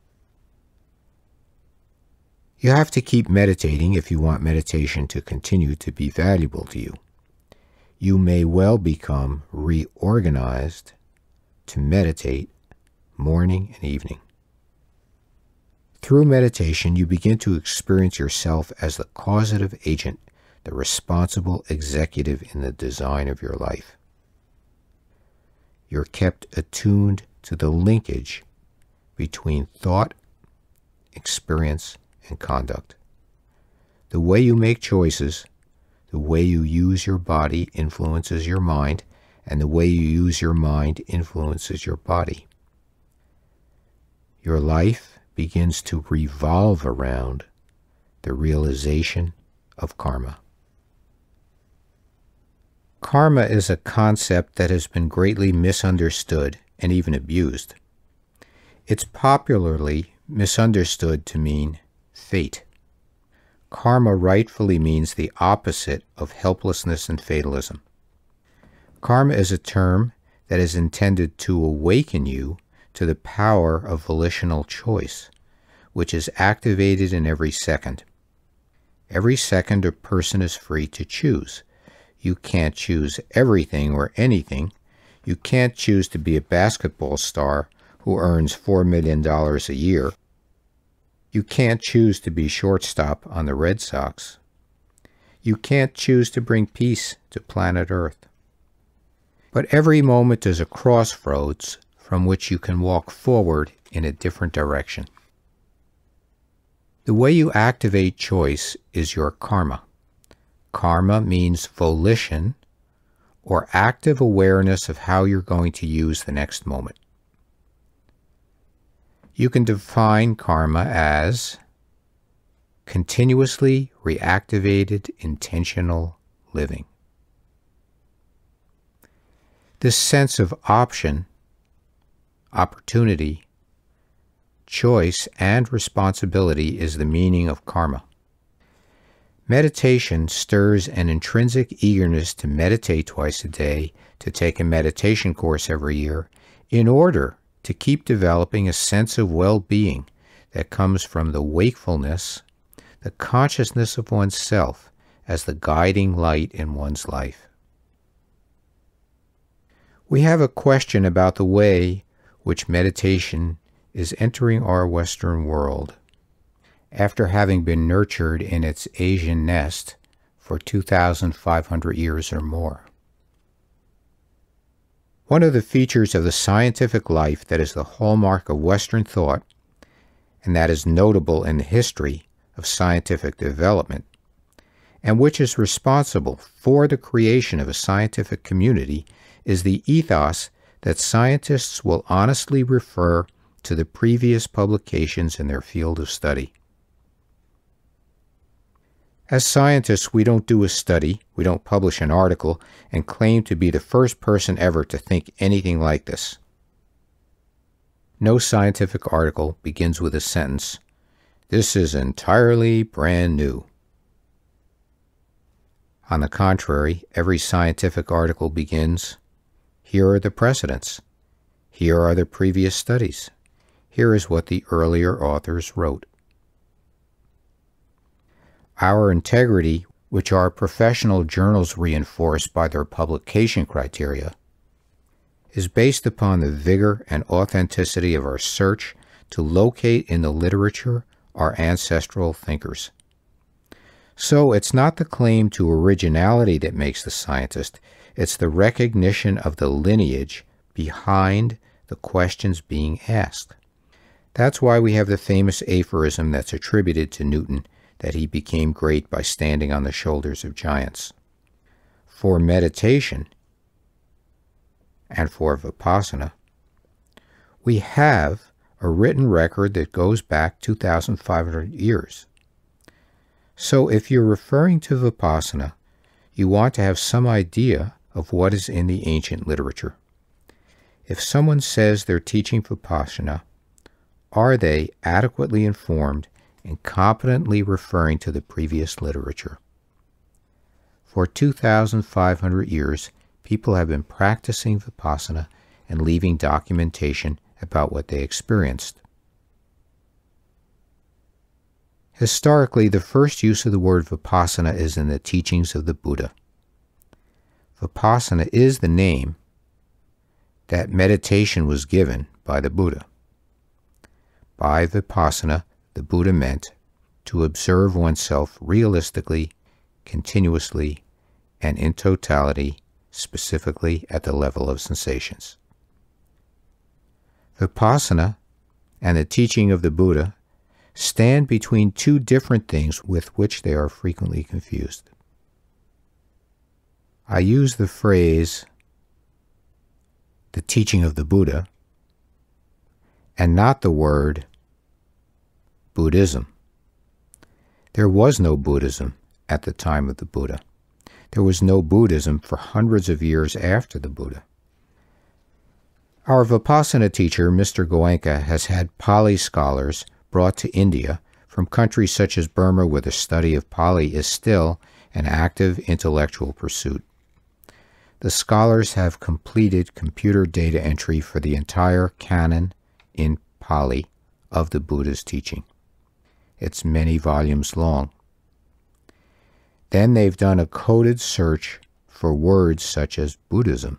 You have to keep meditating if you want meditation to continue to be valuable to you. You may well become reorganized to meditate morning and evening. Through meditation, you begin to experience yourself as the causative agent, the responsible executive in the design of your life. You're kept attuned to the linkage between thought, experience, and conduct. The way you make choices, the way you use your body influences your mind, and the way you use your mind influences your body. Your life begins to revolve around the realization of karma. Karma is a concept that has been greatly misunderstood and even abused. It's popularly misunderstood to mean fate. Karma rightfully means the opposite of helplessness and fatalism. Karma is a term that is intended to awaken you to the power of volitional choice, which is activated in every second. Every second a person is free to choose. You can't choose everything or anything. You can't choose to be a basketball star who earns $4 million a year. You can't choose to be shortstop on the Red Sox. You can't choose to bring peace to planet Earth. But every moment is a crossroads from which you can walk forward in a different direction. The way you activate choice is your karma. Karma means volition or active awareness of how you're going to use the next moment. You can define karma as continuously reactivated intentional living. This sense of option, opportunity, choice, and responsibility is the meaning of karma. Meditation stirs an intrinsic eagerness to meditate twice a day, to take a meditation course every year, in order to keep developing a sense of well-being that comes from the wakefulness, the consciousness of oneself as the guiding light in one's life. We have a question about the way which meditation is entering our Western world after having been nurtured in its Asian nest for 2,500 years or more. One of the features of the scientific life that is the hallmark of Western thought, and that is notable in the history of scientific development, and which is responsible for the creation of a scientific community, is the ethos that scientists will honestly refer to the previous publications in their field of study. As scientists, we don't do a study, we don't publish an article, and claim to be the first person ever to think anything like this. No scientific article begins with a sentence, "This is entirely brand new." On the contrary, every scientific article begins, "Here are the precedents. Here are the previous studies. Here is what the earlier authors wrote." Our integrity, which our professional journals reinforce by their publication criteria, is based upon the vigor and authenticity of our search to locate in the literature our ancestral thinkers. So it's not the claim to originality that makes the scientist, it's the recognition of the lineage behind the questions being asked. That's why we have the famous aphorism that's attributed to Newton, that he became great by standing on the shoulders of giants. for meditation and for Vipassana, we have a written record that goes back 2,500 years. So if you're referring to Vipassana, you want to have some idea of what is in the ancient literature. If someone says they're teaching Vipassana, are they adequately informed and competently referring to the previous literature? For 2,500 years, people have been practicing Vipassana and leaving documentation about what they experienced. Historically, the first use of the word Vipassana is in the teachings of the Buddha. Vipassana is the name that meditation was given by the Buddha. By Vipassana, the Buddha meant to observe oneself realistically, continuously, and in totality, specifically at the level of sensations. Vipassana and the teaching of the Buddha stand between two different things with which they are frequently confused. I use the phrase, the teaching of the Buddha, and not the word Buddhism. There was no Buddhism at the time of the Buddha. There was no Buddhism for hundreds of years after the Buddha. Our Vipassana teacher, Mr. Goenka, has had Pali scholars brought to India from countries such as Burma, where the study of Pali is still an active intellectual pursuit. The scholars have completed computer data entry for the entire canon in Pali of the Buddha's teaching. It's many volumes long. Then they've done a coded search for words such as Buddhism.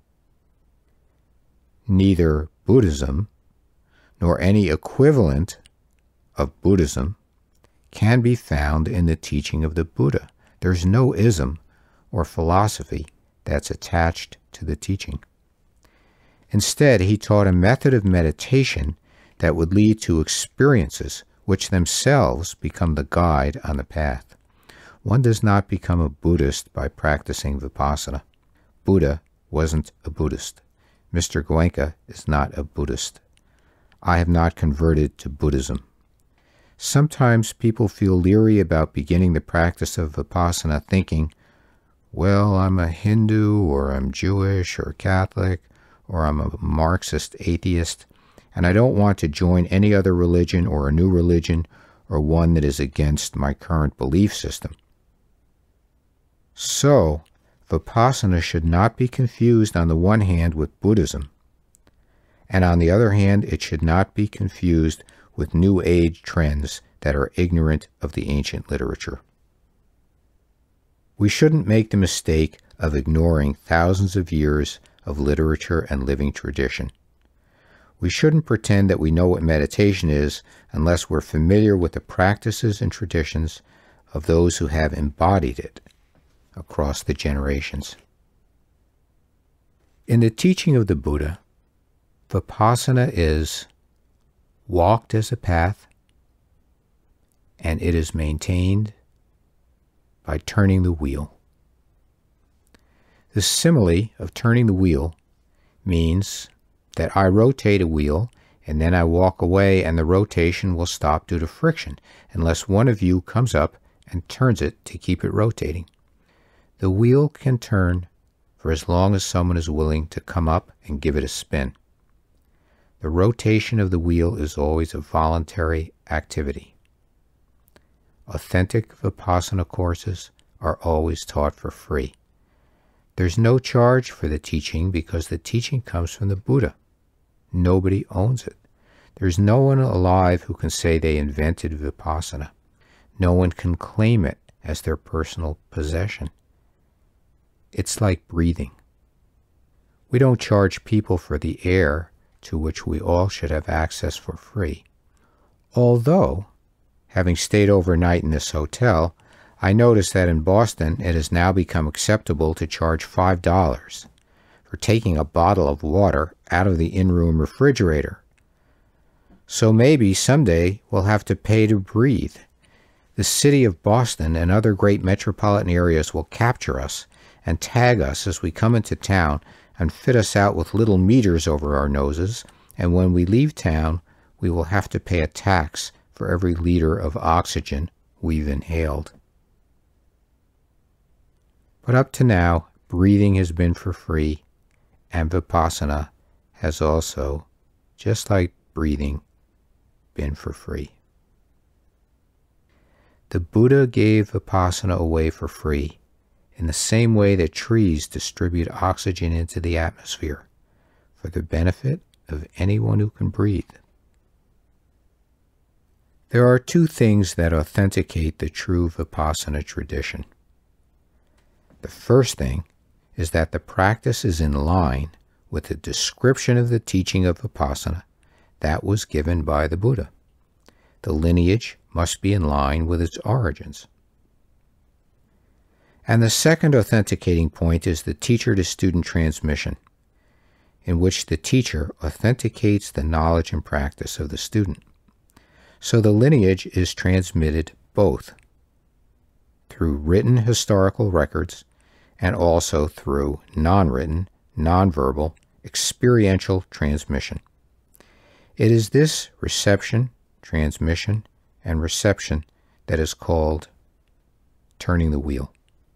Neither Buddhism nor any equivalent of Buddhism can be found in the teaching of the Buddha. There's no ism or philosophy that's attached to the teaching. Instead, he taught a method of meditation that would lead to experiences which themselves become the guide on the path. One does not become a Buddhist by practicing Vipassana. Buddha wasn't a Buddhist. Mr. Goenka is not a Buddhist. I have not converted to Buddhism. Sometimes people feel leery about beginning the practice of Vipassana thinking, well, I'm a Hindu, or I'm Jewish, or Catholic, or I'm a Marxist atheist, and I don't want to join any other religion or a new religion or one that is against my current belief system. So, Vipassana should not be confused on the one hand with Buddhism, and on the other hand, it should not be confused with New Age trends that are ignorant of the ancient literature. We shouldn't make the mistake of ignoring thousands of years of literature and living tradition. We shouldn't pretend that we know what meditation is unless we're familiar with the practices and traditions of those who have embodied it across the generations. In the teaching of the Buddha, Vipassana is walked as a path, and it is maintained by turning the wheel. The simile of turning the wheel means that I rotate a wheel and then I walk away and the rotation will stop due to friction unless one of you comes up and turns it to keep it rotating. The wheel can turn for as long as someone is willing to come up and give it a spin. The rotation of the wheel is always a voluntary activity. Authentic Vipassana courses are always taught for free. There's no charge for the teaching because the teaching comes from the Buddha. Nobody owns it. There's no one alive who can say they invented Vipassana. No one can claim it as their personal possession. It's like breathing. We don't charge people for the air to which we all should have access for free. Although, having stayed overnight in this hotel, I noticed that in Boston it has now become acceptable to charge $5 for taking a bottle of water out of the in-room refrigerator. So maybe someday we'll have to pay to breathe. The city of Boston and other great metropolitan areas will capture us and tag us as we come into town and fit us out with little meters over our noses, and when we leave town, we will have to pay a tax for every liter of oxygen we've inhaled. But up to now, breathing has been for free, and Vipassana has also, just like breathing, been for free. The Buddha gave Vipassana away for free, in the same way that trees distribute oxygen into the atmosphere, for the benefit of anyone who can breathe. There are two things that authenticate the true Vipassana tradition. The first thing is that the practice is in line with the description of the teaching of Vipassana that was given by the Buddha. The lineage must be in line with its origins. And the second authenticating point is the teacher-to-student transmission, in which the teacher authenticates the knowledge and practice of the student. So the lineage is transmitted both through written historical records and also through non-written, non-verbal, experiential transmission. It is this reception, transmission, and reception that is called turning the wheel.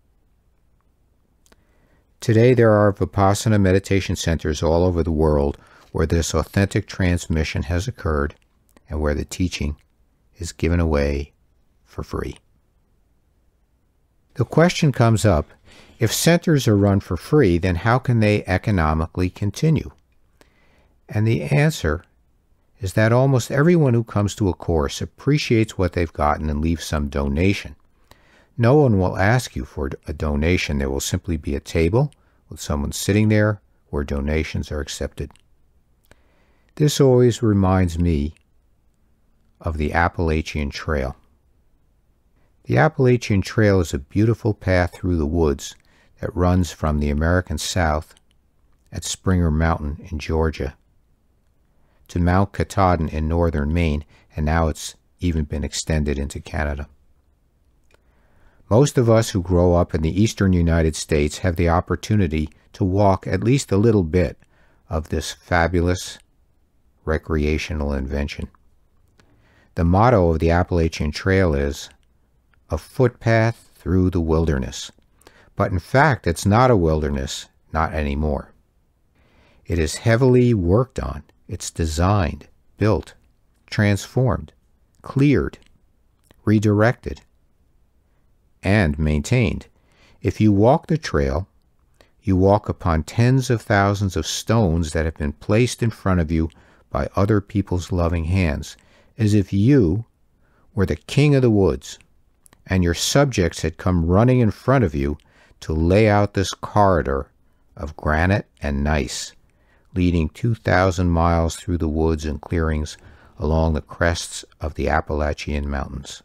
Today there are Vipassana meditation centers all over the world where this authentic transmission has occurred and where the teaching is given away for free. The question comes up, if centers are run for free, then how can they economically continue? And the answer is that almost everyone who comes to a course appreciates what they've gotten and leaves some donation. No one will ask you for a donation. There will simply be a table with someone sitting there where donations are accepted. This always reminds me of the Appalachian Trail. The Appalachian Trail is a beautiful path through the woods that runs from the American South at Springer Mountain in Georgia to Mount Katahdin in northern Maine, and now it's even been extended into Canada. Most of us who grow up in the eastern United States have the opportunity to walk at least a little bit of this fabulous recreational invention. The motto of the Appalachian Trail is, "A footpath through the wilderness." But in fact, it's not a wilderness, not anymore. It is heavily worked on. It's designed, built, transformed, cleared, redirected, and maintained. If you walk the trail, you walk upon tens of thousands of stones that have been placed in front of you by other people's loving hands, as if you were the king of the woods, and your subjects had come running in front of you to lay out this corridor of granite and gneiss, leading 2,000 miles through the woods and clearings along the crests of the Appalachian Mountains.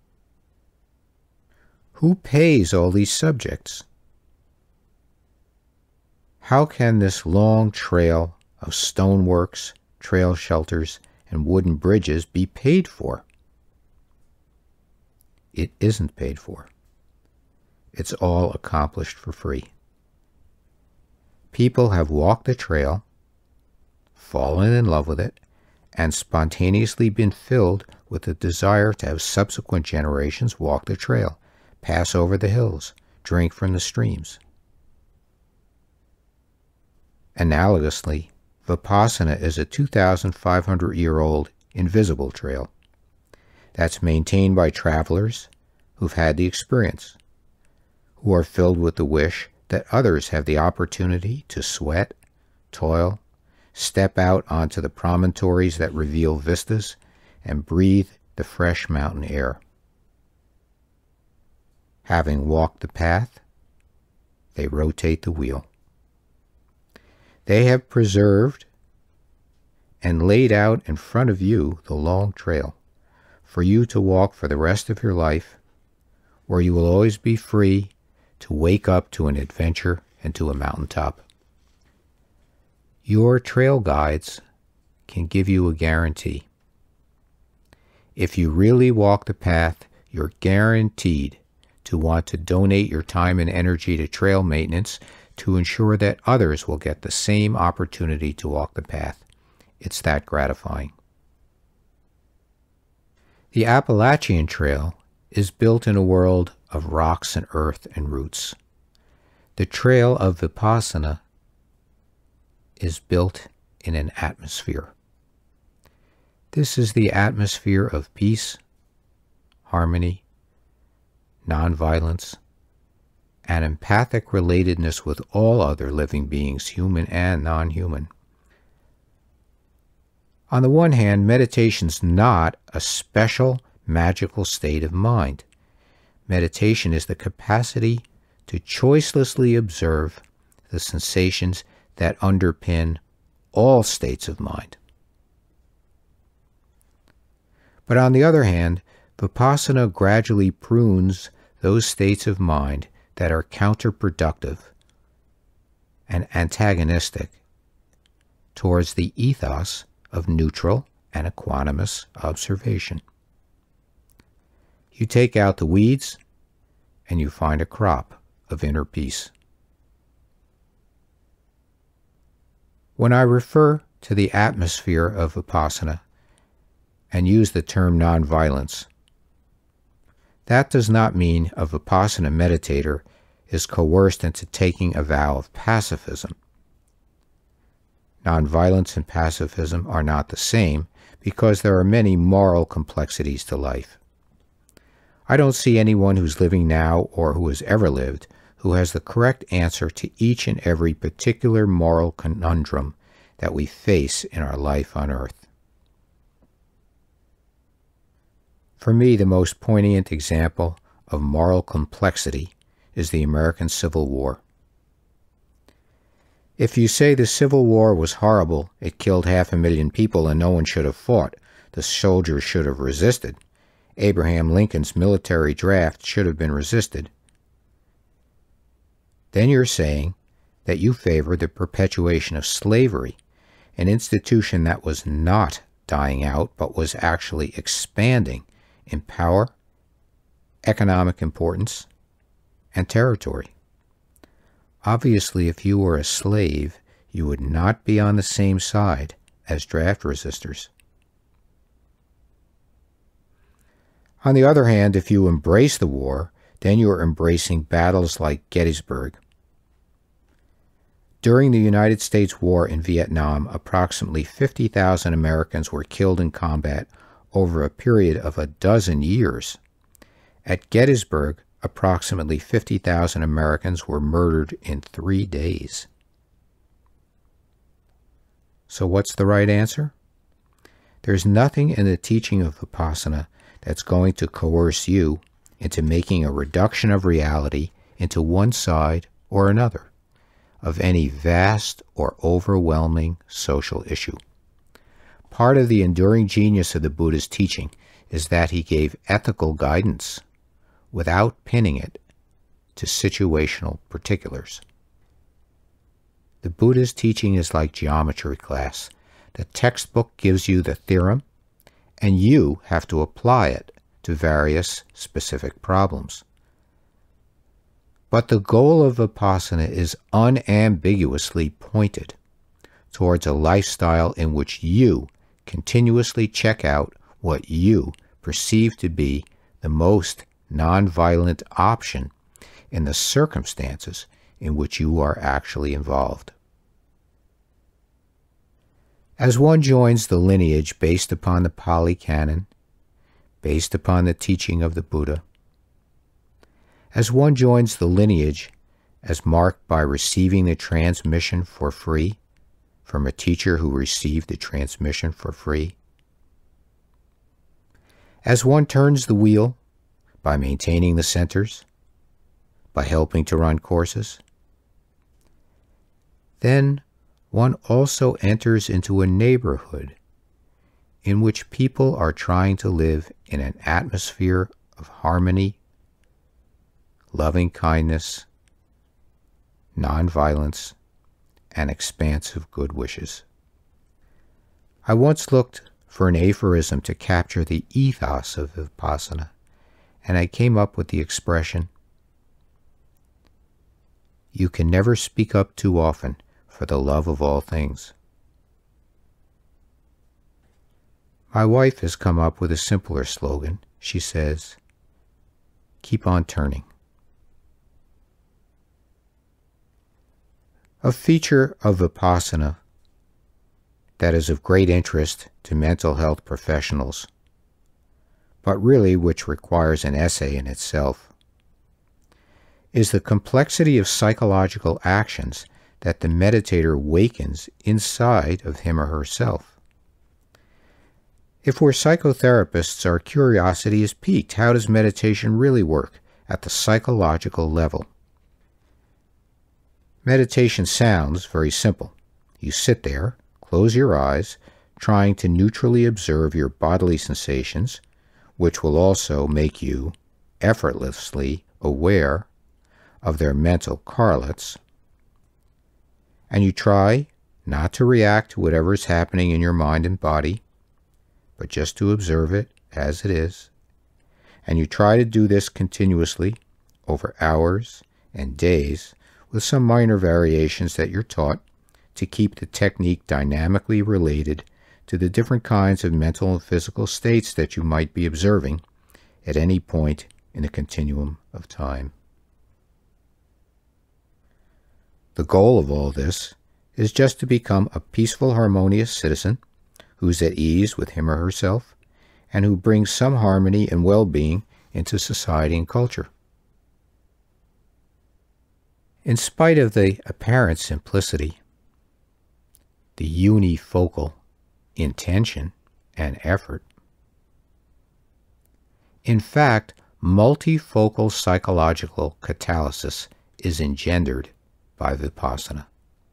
Who pays all these subjects? How can this long trail of stoneworks, trail shelters, and wooden bridges be paid for? It isn't paid for. It's all accomplished for free. People have walked the trail, fallen in love with it, and spontaneously been filled with the desire to have subsequent generations walk the trail, pass over the hills, drink from the streams. Analogously, Vipassana is a 2,500-year-old invisible trail that's maintained by travelers who've had the experience, who are filled with the wish that others have the opportunity to sweat, toil, step out onto the promontories that reveal vistas, and breathe the fresh mountain air. Having walked the path, they rotate the wheel. They have preserved and laid out in front of you the long trail for you to walk for the rest of your life, where you will always be free to wake up to an adventure and to a mountaintop. Your trail guides can give you a guarantee. If you really walk the path, you're guaranteed to want to donate your time and energy to trail maintenance to ensure that others will get the same opportunity to walk the path. It's that gratifying. The Appalachian Trail is built in a world of rocks and earth and roots. The trail of Vipassana is built in an atmosphere. This is the atmosphere of peace, harmony, nonviolence, and empathic relatedness with all other living beings, human and non-human. On the one hand, meditation's not a special, magical state of mind. Meditation is the capacity to choicelessly observe the sensations that underpin all states of mind. But on the other hand, Vipassana gradually prunes those states of mind that are counterproductive and antagonistic towards the ethos of neutral and equanimous observation. You take out the weeds and you find a crop of inner peace. When I refer to the atmosphere of Vipassana and use the term nonviolence, that does not mean a Vipassana meditator is coerced into taking a vow of pacifism. Nonviolence and pacifism are not the same because there are many moral complexities to life. I don't see anyone who's living now or who has ever lived who has the correct answer to each and every particular moral conundrum that we face in our life on earth. For me, the most poignant example of moral complexity is the American Civil War. If you say the Civil War was horrible, it killed 500,000 people and no one should have fought, the soldiers should have resisted, Abraham Lincoln's military draft should have been resisted, then you're saying that you favor the perpetuation of slavery, an institution that was not dying out but was actually expanding in power, economic importance, and territory. Obviously, if you were a slave, you would not be on the same side as draft resistors. On the other hand, if you embrace the war, then you are embracing battles like Gettysburg. During the United States War in Vietnam, approximately 50,000 Americans were killed in combat over a period of 12 years. At Gettysburg, approximately 50,000 Americans were murdered in 3 days. So what's the right answer? There's nothing in the teaching of Vipassana that's going to coerce you into making a reduction of reality into one side or another of any vast or overwhelming social issue. Part of the enduring genius of the Buddha's teaching is that he gave ethical guidance without pinning it to situational particulars. The Buddha's teaching is like geometry class. The textbook gives you the theorem, and you have to apply it to various specific problems. But the goal of Vipassana is unambiguously pointed towards a lifestyle in which you continuously check out what you perceive to be the most nonviolent option in the circumstances in which you are actually involved. As one joins the lineage based upon the Pali Canon, based upon the teaching of the Buddha, as one joins the lineage as marked by receiving the transmission for free from a teacher who received the transmission for free, as one turns the wheel by maintaining the centers, by helping to run courses, then one also enters into a neighborhood in which people are trying to live in an atmosphere of harmony, loving kindness, nonviolence, and expansive good wishes. I once looked for an aphorism to capture the ethos of Vipassana, and I came up with the expression, You can never speak up too often for the love of all things. My wife has come up with a simpler slogan. She says, keep on turning. A feature of Vipassana that is of great interest to mental health professionals, but really which requires an essay in itself, is the complexity of psychological actions that the meditator wakens inside of him or herself. If we're psychotherapists, our curiosity is piqued. How does meditation really work at the psychological level? Meditation sounds very simple. You sit there, close your eyes, trying to neutrally observe your bodily sensations, which will also make you effortlessly aware of their mental correlates, and you try not to react to whatever is happening in your mind and body, but just to observe it as it is, and you try to do this continuously over hours and days with some minor variations that you're taught to keep the technique dynamically related to the different kinds of mental and physical states that you might be observing at any point in the continuum of time. The goal of all this is just to become a peaceful, harmonious citizen who's at ease with him or herself and who brings some harmony and well-being into society and culture. In spite of the apparent simplicity, the unifocal intention and effort, in fact, multifocal psychological catalysis is engendered by Vipassana.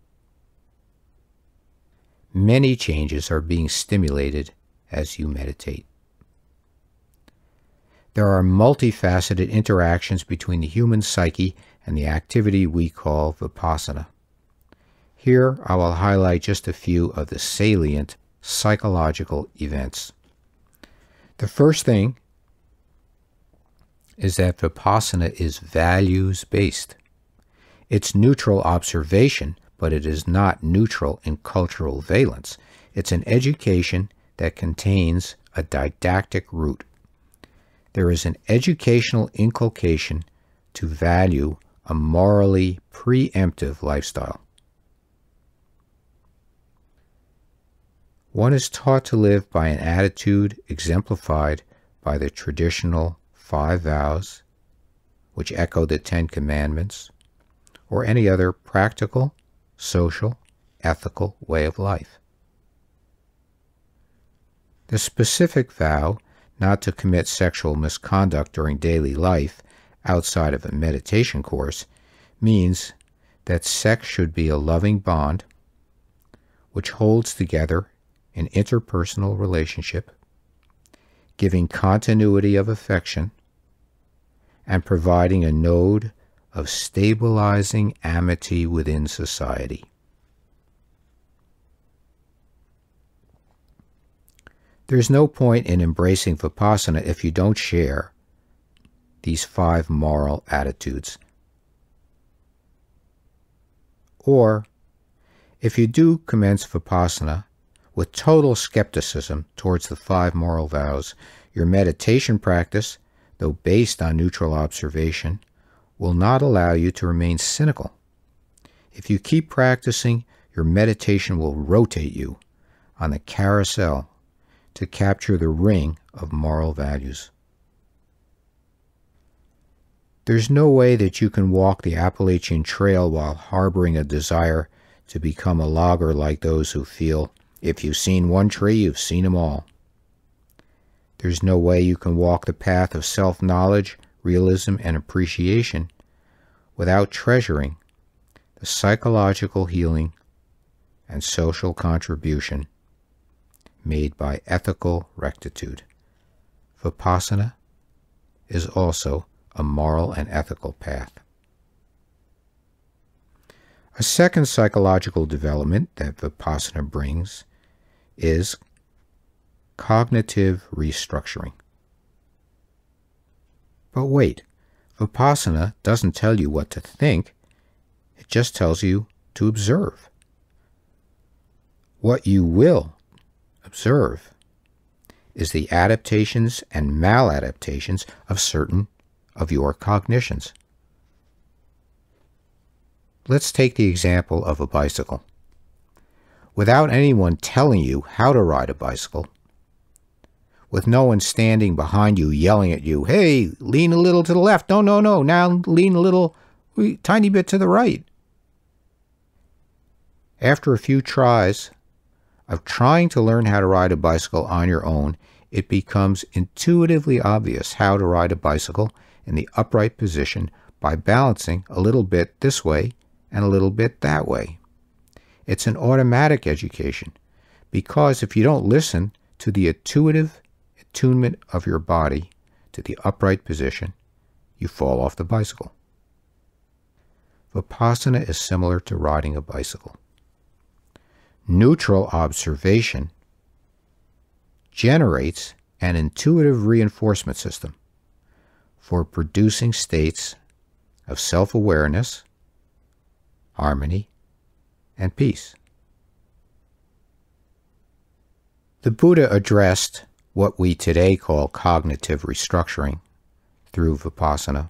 Many changes are being stimulated as you meditate. There are multifaceted interactions between the human psyche and the activity we call Vipassana. Here I will highlight just a few of the salient psychological events. The first thing is that Vipassana is values-based. It's neutral observation, but it is not neutral in cultural valence. It's an education that contains a didactic root. There is an educational inculcation to value a morally preemptive lifestyle. One is taught to live by an attitude exemplified by the traditional 5 vows, which echo the 10 Commandments, or any other practical, social, ethical way of life. The specific vow not to commit sexual misconduct during daily life outside of a meditation course means that sex should be a loving bond which holds together an interpersonal relationship, giving continuity of affection and providing a node of stabilizing amity within society. There's no point in embracing Vipassana if you don't share these 5 moral attitudes. Or, if you do commence Vipassana with total skepticism towards the 5 moral vows, your meditation practice, though based on neutral observation, will not allow you to remain cynical. If you keep practicing, your meditation will rotate you on the carousel to capture the ring of moral values. There's no way that you can walk the Appalachian Trail while harboring a desire to become a logger like those who feel, if you've seen one tree, you've seen them all. There's no way you can walk the path of self-knowledge, realism, and appreciation without treasuring the psychological healing and social contribution made by ethical rectitude. Vipassana is also a moral and ethical path. A second psychological development that Vipassana brings is cognitive restructuring. But wait, Vipassana doesn't tell you what to think. It just tells you to observe. What you will observe is the adaptations and maladaptations of certain of your cognitions. Let's take the example of a bicycle. Without anyone telling you how to ride a bicycle, with no one standing behind you yelling at you, hey, lean a little to the left, no, now lean a little, tiny bit to the right. After a few tries of trying to learn how to ride a bicycle on your own, it becomes intuitively obvious how to ride a bicycle in the upright position by balancing a little bit this way and a little bit that way. It's an automatic education, because if you don't listen to the intuitive attunement of your body to the upright position, you fall off the bicycle. Vipassana is similar to riding a bicycle. Neutral observation generates an intuitive reinforcement system for producing states of self-awareness, harmony, and peace. The Buddha addressed what we today call cognitive restructuring through Vipassana,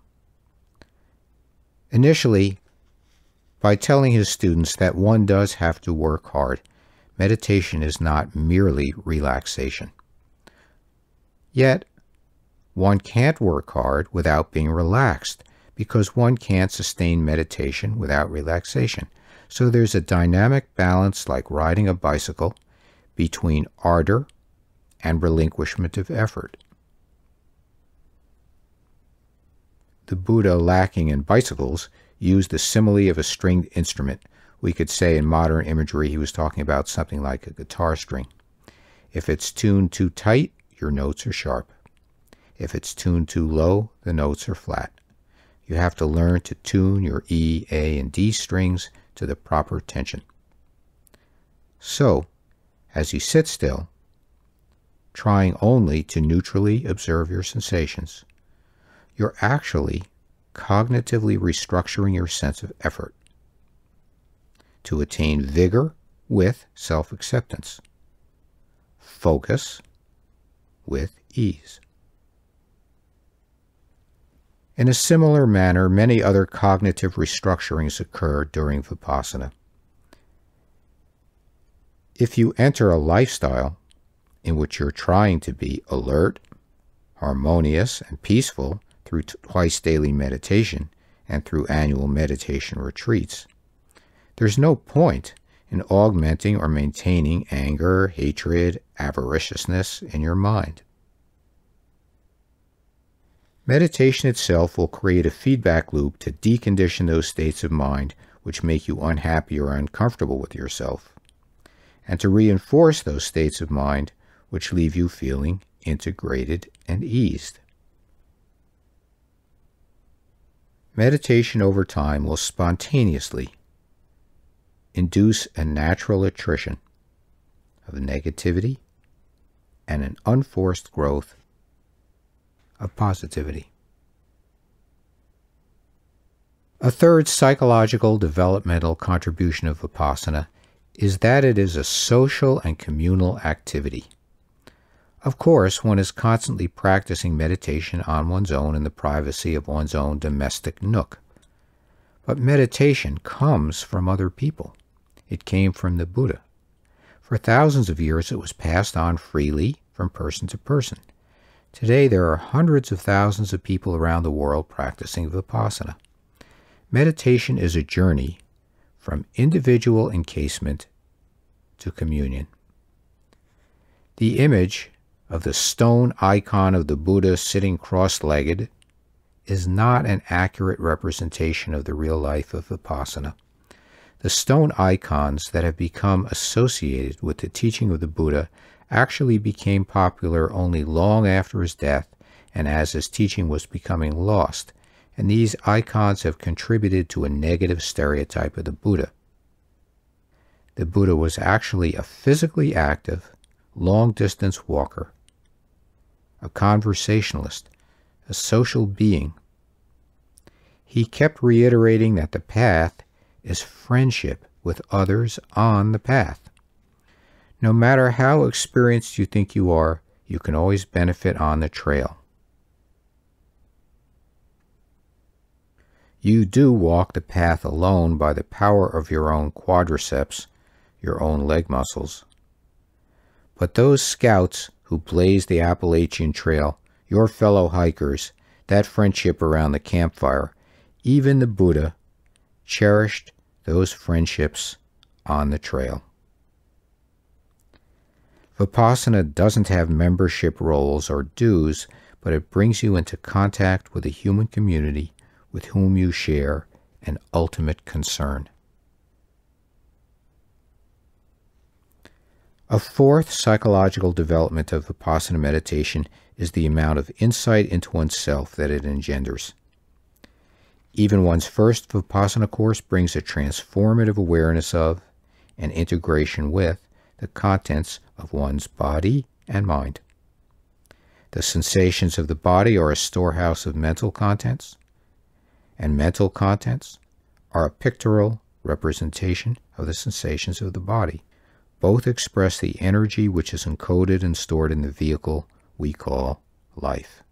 initially by telling his students that one does have to work hard. Meditation is not merely relaxation. Yet, one can't work hard without being relaxed, because one can't sustain meditation without relaxation. So there's a dynamic balance, like riding a bicycle, between ardor and relinquishment of effort. The Buddha, lacking in bicycles, used the simile of a stringed instrument. We could say in modern imagery he was talking about something like a guitar string. If it's tuned too tight, your notes are sharp. If it's tuned too low, the notes are flat. You have to learn to tune your E, A, and D strings to the proper tension. So, as you sit still, trying only to neutrally observe your sensations, you're actually cognitively restructuring your sense of effort to attain vigor with self-acceptance, focus with ease. In a similar manner, many other cognitive restructurings occur during Vipassana. If you enter a lifestyle in which you're trying to be alert, harmonious, and peaceful through twice daily meditation and through annual meditation retreats, there's no point in augmenting or maintaining anger, hatred, avariciousness in your mind. Meditation itself will create a feedback loop to decondition those states of mind which make you unhappy or uncomfortable with yourself, and to reinforce those states of mind which leave you feeling integrated and eased. Meditation over time will spontaneously induce a natural attrition of negativity and an unforced growth of positivity. A third psychological developmental contribution of Vipassana is that it is a social and communal activity. Of course, one is constantly practicing meditation on one's own in the privacy of one's own domestic nook. But meditation comes from other people. It came from the Buddha. For thousands of years, it was passed on freely from person to person. Today, there are hundreds of thousands of people around the world practicing Vipassana. Meditation is a journey from individual encasement to communion. The image of the stone icon of the Buddha sitting cross-legged is not an accurate representation of the real life of Vipassana. The stone icons that have become associated with the teaching of the Buddha actually became popular only long after his death and as his teaching was becoming lost, and these icons have contributed to a negative stereotype of the Buddha. The Buddha was actually a physically active, long-distance walker, a conversationalist, a social being. He kept reiterating that the path is friendship with others on the path. No matter how experienced you think you are, you can always benefit on the trail. You do walk the path alone by the power of your own quadriceps, your own leg muscles. But those scouts who blazed the Appalachian Trail, your fellow hikers, that friendship around the campfire, even the Buddha, cherished those friendships on the trail. Vipassana doesn't have membership roles or dues, but it brings you into contact with a human community with whom you share an ultimate concern. A fourth psychological development of Vipassana meditation is the amount of insight into oneself that it engenders. Even one's first Vipassana course brings a transformative awareness of and integration with the contents of one's body and mind. The sensations of the body are a storehouse of mental contents, and mental contents are a pictorial representation of the sensations of the body. Both express the energy which is encoded and stored in the vehicle we call life.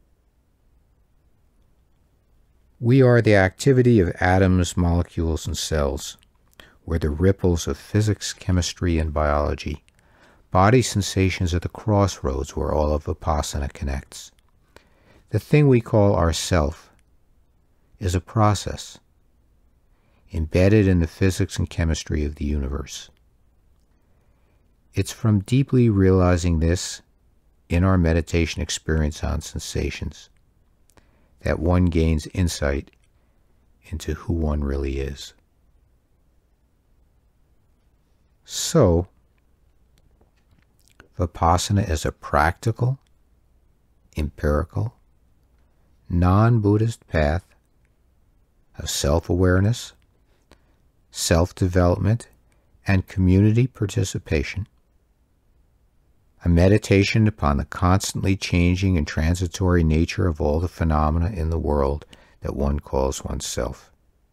We are the activity of atoms, molecules, and cells. We're the ripples of physics, chemistry, and biology. Body sensations are the crossroads where all of Vipassana connects. The thing we call ourself is a process embedded in the physics and chemistry of the universe. It's from deeply realizing this in our meditation experience on sensations that one gains insight into who one really is. So, Vipassana is a practical, empirical, non-Buddhist path of self-awareness, self-development, and community participation, a meditation upon the constantly changing and transitory nature of all the phenomena in the world that one calls oneself.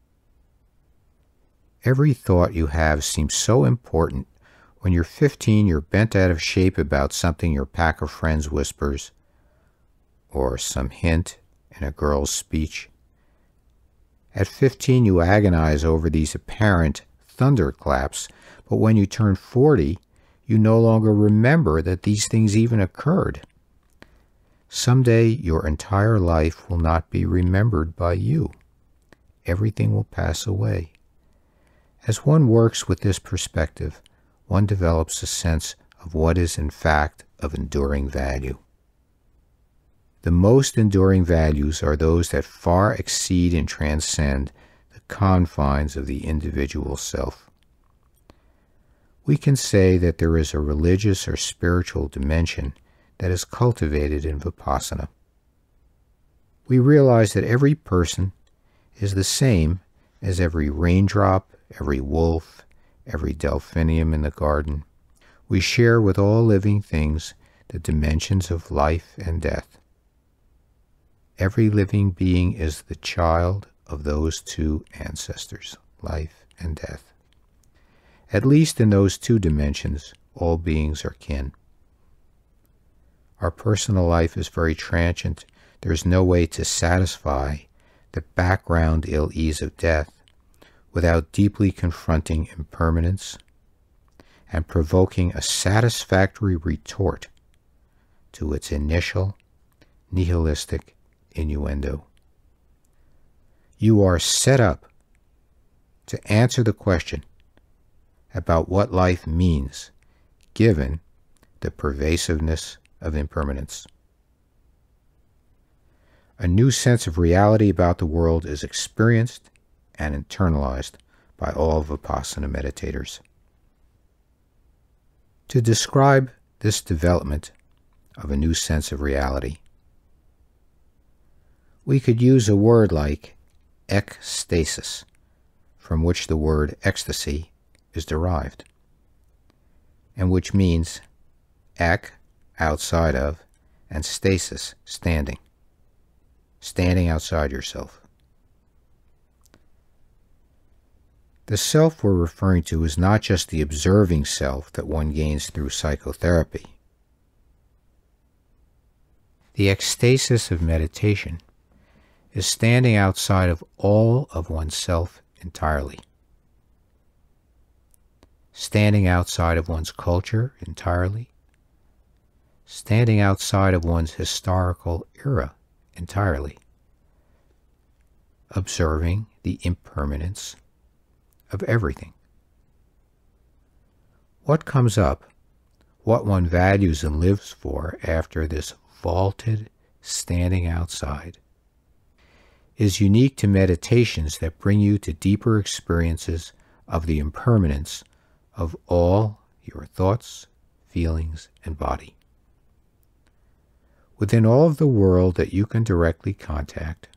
Every thought you have seems so important. When you're 15, you're bent out of shape about something your pack of friends whispers, or some hint in a girl's speech. At 15, you agonize over these apparent thunderclaps, but when you turn 40, you no longer remember that these things even occurred. Someday, your entire life will not be remembered by you. Everything will pass away. As one works with this perspective, one develops a sense of what is in fact of enduring value. The most enduring values are those that far exceed and transcend the confines of the individual self. We can say that there is a religious or spiritual dimension that is cultivated in Vipassana. We realize that every person is the same as every raindrop, every wolf, every delphinium in the garden. We share with all living things the dimensions of life and death. Every living being is the child of those two ancestors, life and death. At least in those two dimensions, all beings are kin. Our personal life is very transient. There is no way to satisfy the background ill-ease of death without deeply confronting impermanence and provoking a satisfactory retort to its initial nihilistic innuendo. You are set up to answer the question about what life means given the pervasiveness of impermanence. A new sense of reality about the world is experienced and internalized by all Vipassana meditators. To describe this development of a new sense of reality, we could use a word like ekstasis, from which the word ecstasy is derived, and which means ek, outside of, and stasis, standing outside yourself. The self we're referring to is not just the observing self that one gains through psychotherapy. The ecstasis of meditation is standing outside of all of oneself entirely. Standing outside of one's culture entirely. Standing outside of one's historical era entirely. Observing the impermanence of everything. What comes up, what one values and lives for after this vaulted standing outside, is unique to meditations that bring you to deeper experiences of the impermanence of all your thoughts, feelings, and body. Within all of the world that you can directly contact,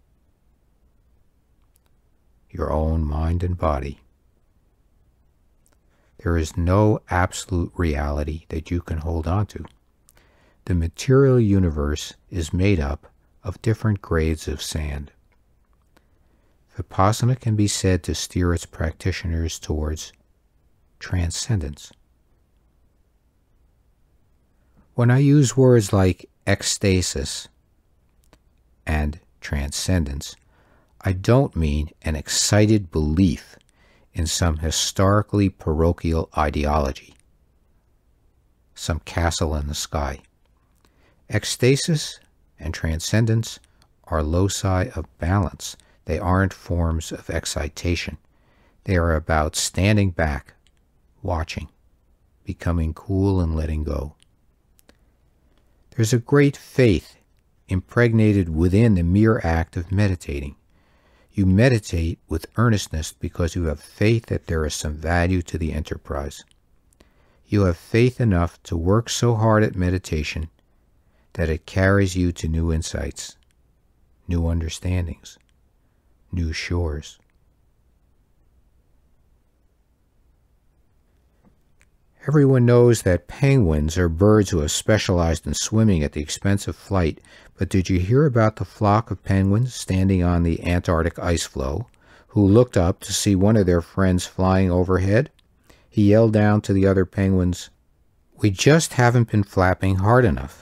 your own mind and body, there is no absolute reality that you can hold on to. The material universe is made up of different grades of sand. Vipassana can be said to steer its practitioners towards transcendence. When I use words like ecstasis and transcendence, I don't mean an excited belief in some historically parochial ideology, some castle in the sky. Ecstasis and transcendence are loci of balance. They aren't forms of excitation. They are about standing back, watching, becoming cool and letting go. There's a great faith impregnated within the mere act of meditating. You meditate with earnestness because you have faith that there is some value to the enterprise. You have faith enough to work so hard at meditation that it carries you to new insights, new understandings, new shores. Everyone knows that penguins are birds who have specialized in swimming at the expense of flight, but did you hear about the flock of penguins standing on the Antarctic ice floe who looked up to see one of their friends flying overhead? He yelled down to the other penguins, "We just haven't been flapping hard enough."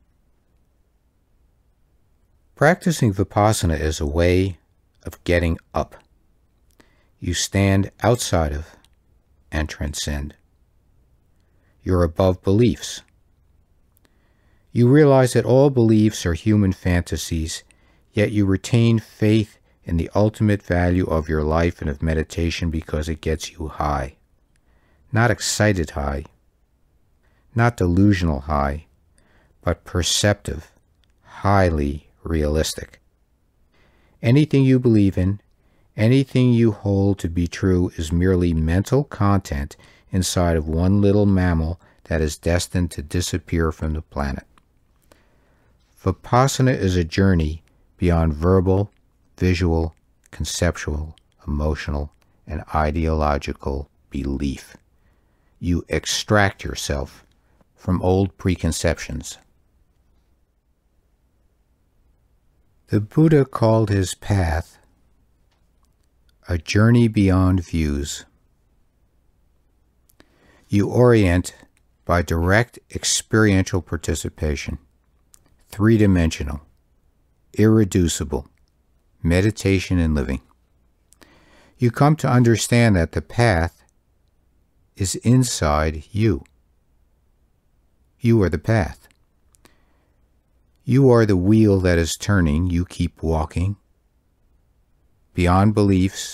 Practicing Vipassana is a way of getting up. You stand outside of and transcend. You're above beliefs. You realize that all beliefs are human fantasies, yet you retain faith in the ultimate value of your life and of meditation because it gets you high. Not excited high, not delusional high, but perceptive, highly realistic. Anything you believe in, anything you hold to be true is merely mental content inside of one little mammal that is destined to disappear from the planet. Vipassana is a journey beyond verbal, visual, conceptual, emotional, and ideological belief. You extract yourself from old preconceptions. The Buddha called his path a journey beyond views. You orient by direct experiential participation, three-dimensional, irreducible, meditation and living. You come to understand that the path is inside you. You are the path. You are the wheel that is turning. You keep walking beyond beliefs,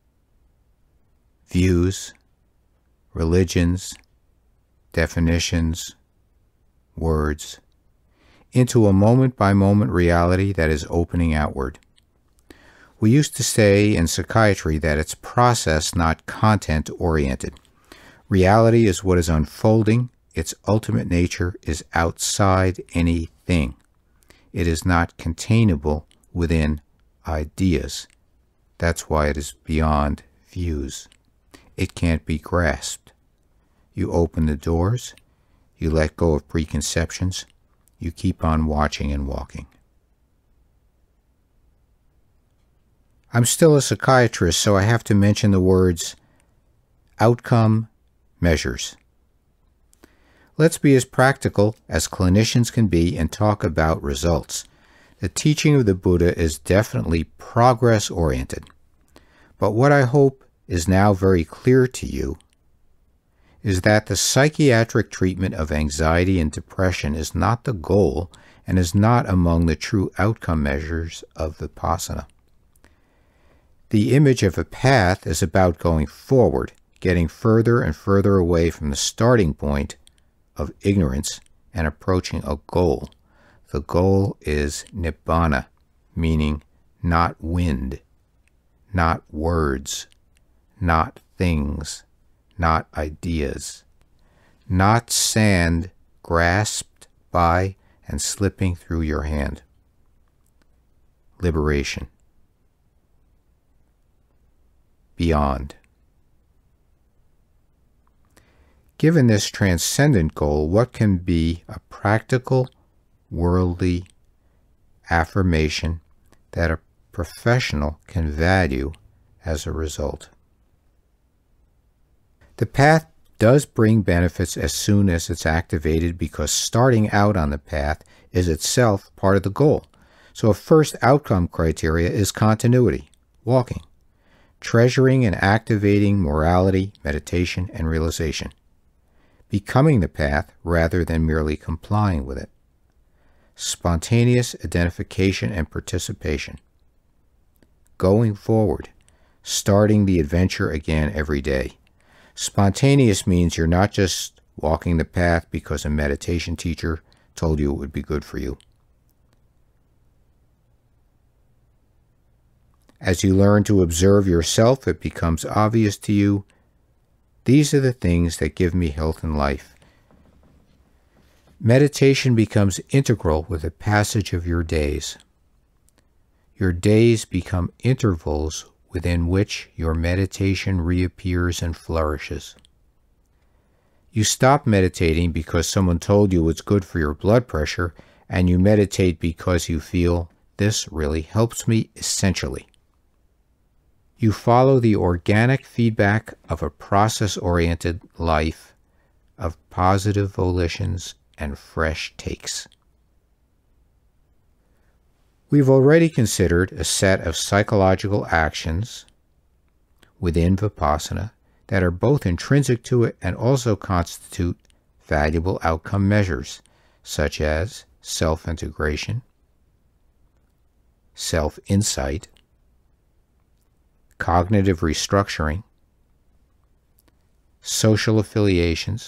views, religions, definitions, words, into a moment-by-moment reality that is opening outward. We used to say in psychiatry that it's process, not content-oriented. Reality is what is unfolding. Its ultimate nature is outside anything. It is not containable within ideas. That's why it is beyond views. It can't be grasped. You open the doors, you let go of preconceptions, you keep on watching and walking. I'm still a psychiatrist, so I have to mention the words outcome measures. Let's be as practical as clinicians can be and talk about results. The teaching of the Buddha is definitely progress-oriented. But what I hope is now very clear to you is that the psychiatric treatment of anxiety and depression is not the goal and is not among the true outcome measures of Vipassana. The image of a path is about going forward, getting further and further away from the starting point of ignorance and approaching a goal. The goal is Nibbana, meaning not wind, not words, not things, not ideas, not sand grasped by and slipping through your hand. Liberation. Beyond. Given this transcendent goal, what can be a practical, worldly affirmation that a professional can value as a result? The path does bring benefits as soon as it's activated because starting out on the path is itself part of the goal. So a first outcome criteria is continuity, walking, treasuring and activating morality, meditation, and realization, becoming the path rather than merely complying with it, spontaneous identification and participation, going forward, starting the adventure again every day. Spontaneous means you're not just walking the path because a meditation teacher told you it would be good for you. As you learn to observe yourself, it becomes obvious to you, these are the things that give me health in life. Meditation becomes integral with the passage of your days. Your days become intervals within which your meditation reappears and flourishes. You stop meditating because someone told you it's good for your blood pressure, and you meditate because you feel, this really helps me essentially. You follow the organic feedback of a process-oriented life of positive volitions and fresh takes. We've already considered a set of psychological actions within Vipassana that are both intrinsic to it and also constitute valuable outcome measures, such as self-integration, self-insight, cognitive restructuring, social affiliations,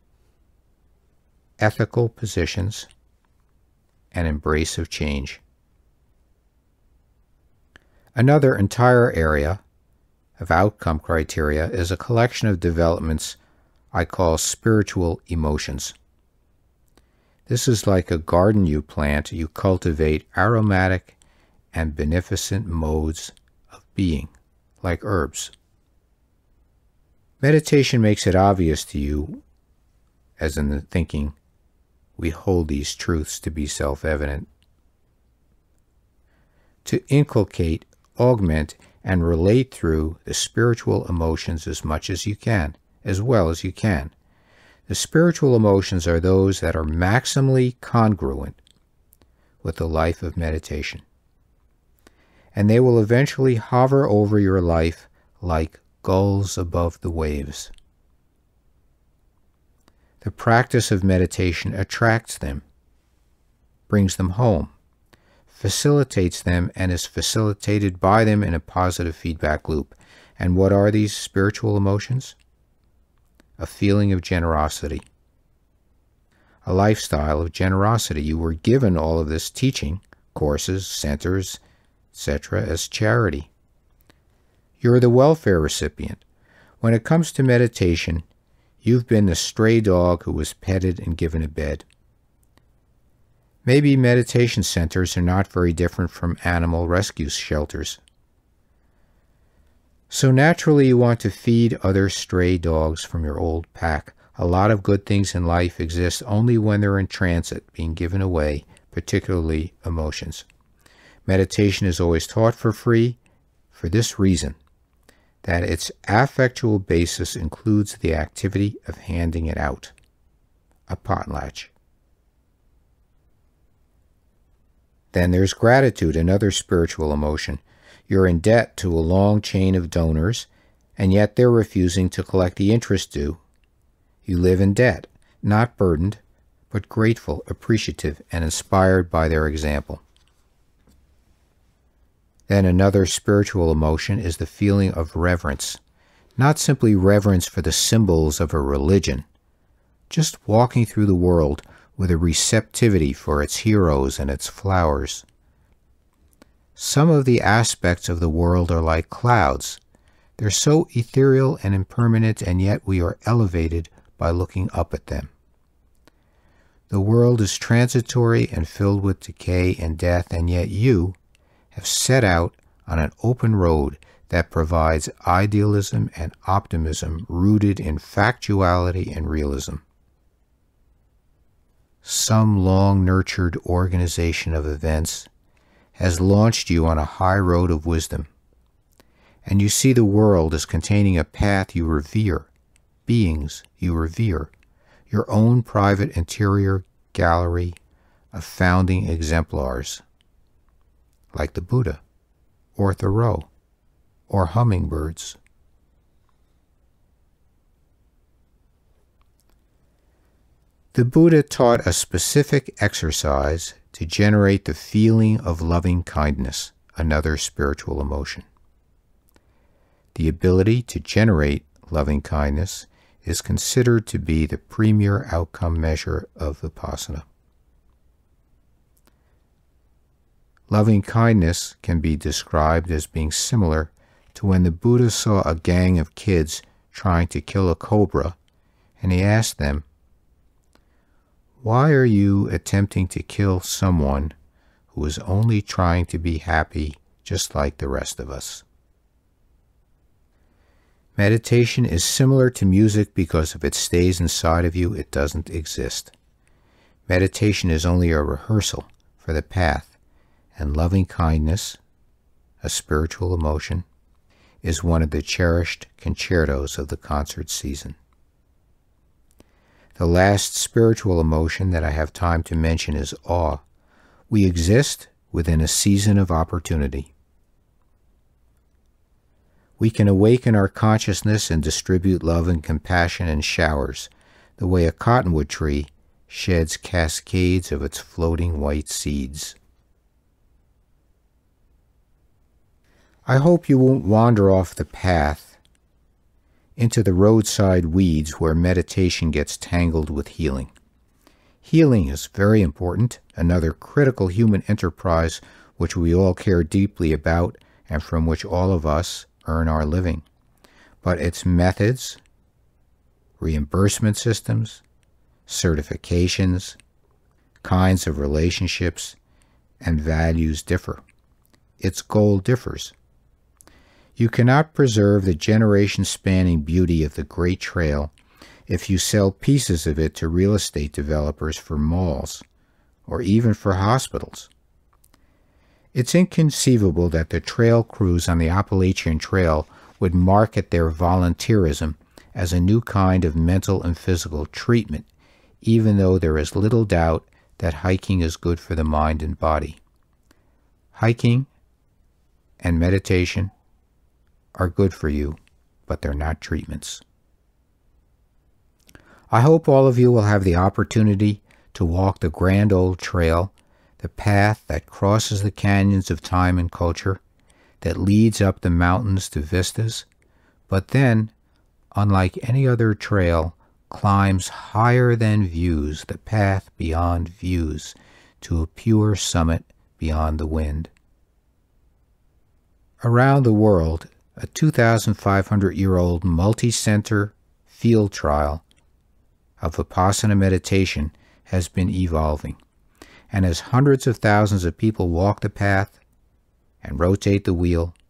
ethical positions, and embrace of change. Another entire area of outcome criteria is a collection of developments I call spiritual emotions. This is like a garden you plant. You cultivate aromatic and beneficent modes of being, like herbs. Meditation makes it obvious to you, as in the thinking, we hold these truths to be self-evident. To inculcate, augment, and relate through the spiritual emotions as much as you can, as well as you can. The spiritual emotions are those that are maximally congruent with the life of meditation. And they will eventually hover over your life like gulls above the waves. The practice of meditation attracts them, brings them home, facilitates them, and is facilitated by them in a positive feedback loop. And what are these spiritual emotions? A feeling of generosity, a lifestyle of generosity. You were given all of this teaching, courses, centers, etc., as charity. You're the welfare recipient. When it comes to meditation, you've been the stray dog who was petted and given a bed. Maybe meditation centers are not very different from animal rescue shelters. So naturally you want to feed other stray dogs from your old pack. A lot of good things in life exist only when they're in transit, being given away, particularly emotions. Meditation is always taught for free for this reason, that its affectual basis includes the activity of handing it out, a potlatch. Then there's gratitude, another spiritual emotion. You're in debt to a long chain of donors, and yet they're refusing to collect the interest due. You live in debt, not burdened, but grateful, appreciative, and inspired by their example. Then another spiritual emotion is the feeling of reverence, not simply reverence for the symbols of a religion, just walking through the world with a receptivity for its heroes and its flowers. Some of the aspects of the world are like clouds. They're so ethereal and impermanent, and yet we are elevated by looking up at them. The world is transitory and filled with decay and death, and yet you have set out on an open road that provides idealism and optimism rooted in factuality and realism. Some long-nurtured organization of events has launched you on a high road of wisdom, and you see the world as containing a path you revere, beings you revere, your own private interior gallery of founding exemplars, like the Buddha, or Thoreau, or hummingbirds. The Buddha taught a specific exercise to generate the feeling of loving kindness, another spiritual emotion. The ability to generate loving kindness is considered to be the premier outcome measure of Vipassana. Loving kindness can be described as being similar to when the Buddha saw a gang of kids trying to kill a cobra, and he asked them, "Why are you attempting to kill someone who is only trying to be happy just like the rest of us?" Meditation is similar to music because if it stays inside of you, it doesn't exist. Meditation is only a rehearsal for the path, and loving kindness, a spiritual emotion, is one of the cherished concertos of the concert season. The last spiritual emotion that I have time to mention is awe. We exist within a season of opportunity. We can awaken our consciousness and distribute love and compassion in showers, the way a cottonwood tree sheds cascades of its floating white seeds. I hope you won't wander off the path into the roadside weeds where meditation gets tangled with healing. Healing is very important, another critical human enterprise which we all care deeply about and from which all of us earn our living. But its methods, reimbursement systems, certifications, kinds of relationships, and values differ. Its goal differs. You cannot preserve the generation-spanning beauty of the Great Trail if you sell pieces of it to real estate developers for malls, or even for hospitals. It's inconceivable that the trail crews on the Appalachian Trail would market their volunteerism as a new kind of mental and physical treatment, even though there is little doubt that hiking is good for the mind and body. Hiking and meditation are good for you, but they're not treatments. I hope all of you will have the opportunity to walk the grand old trail, the path that crosses the canyons of time and culture, that leads up the mountains to vistas, but then, unlike any other trail, climbs higher than views, the path beyond views, to a pure summit beyond the wind. Around the world, a 2,500-year-old multi-center field trial of Vipassana meditation has been evolving. And as hundreds of thousands of people walk the path and rotate the wheel,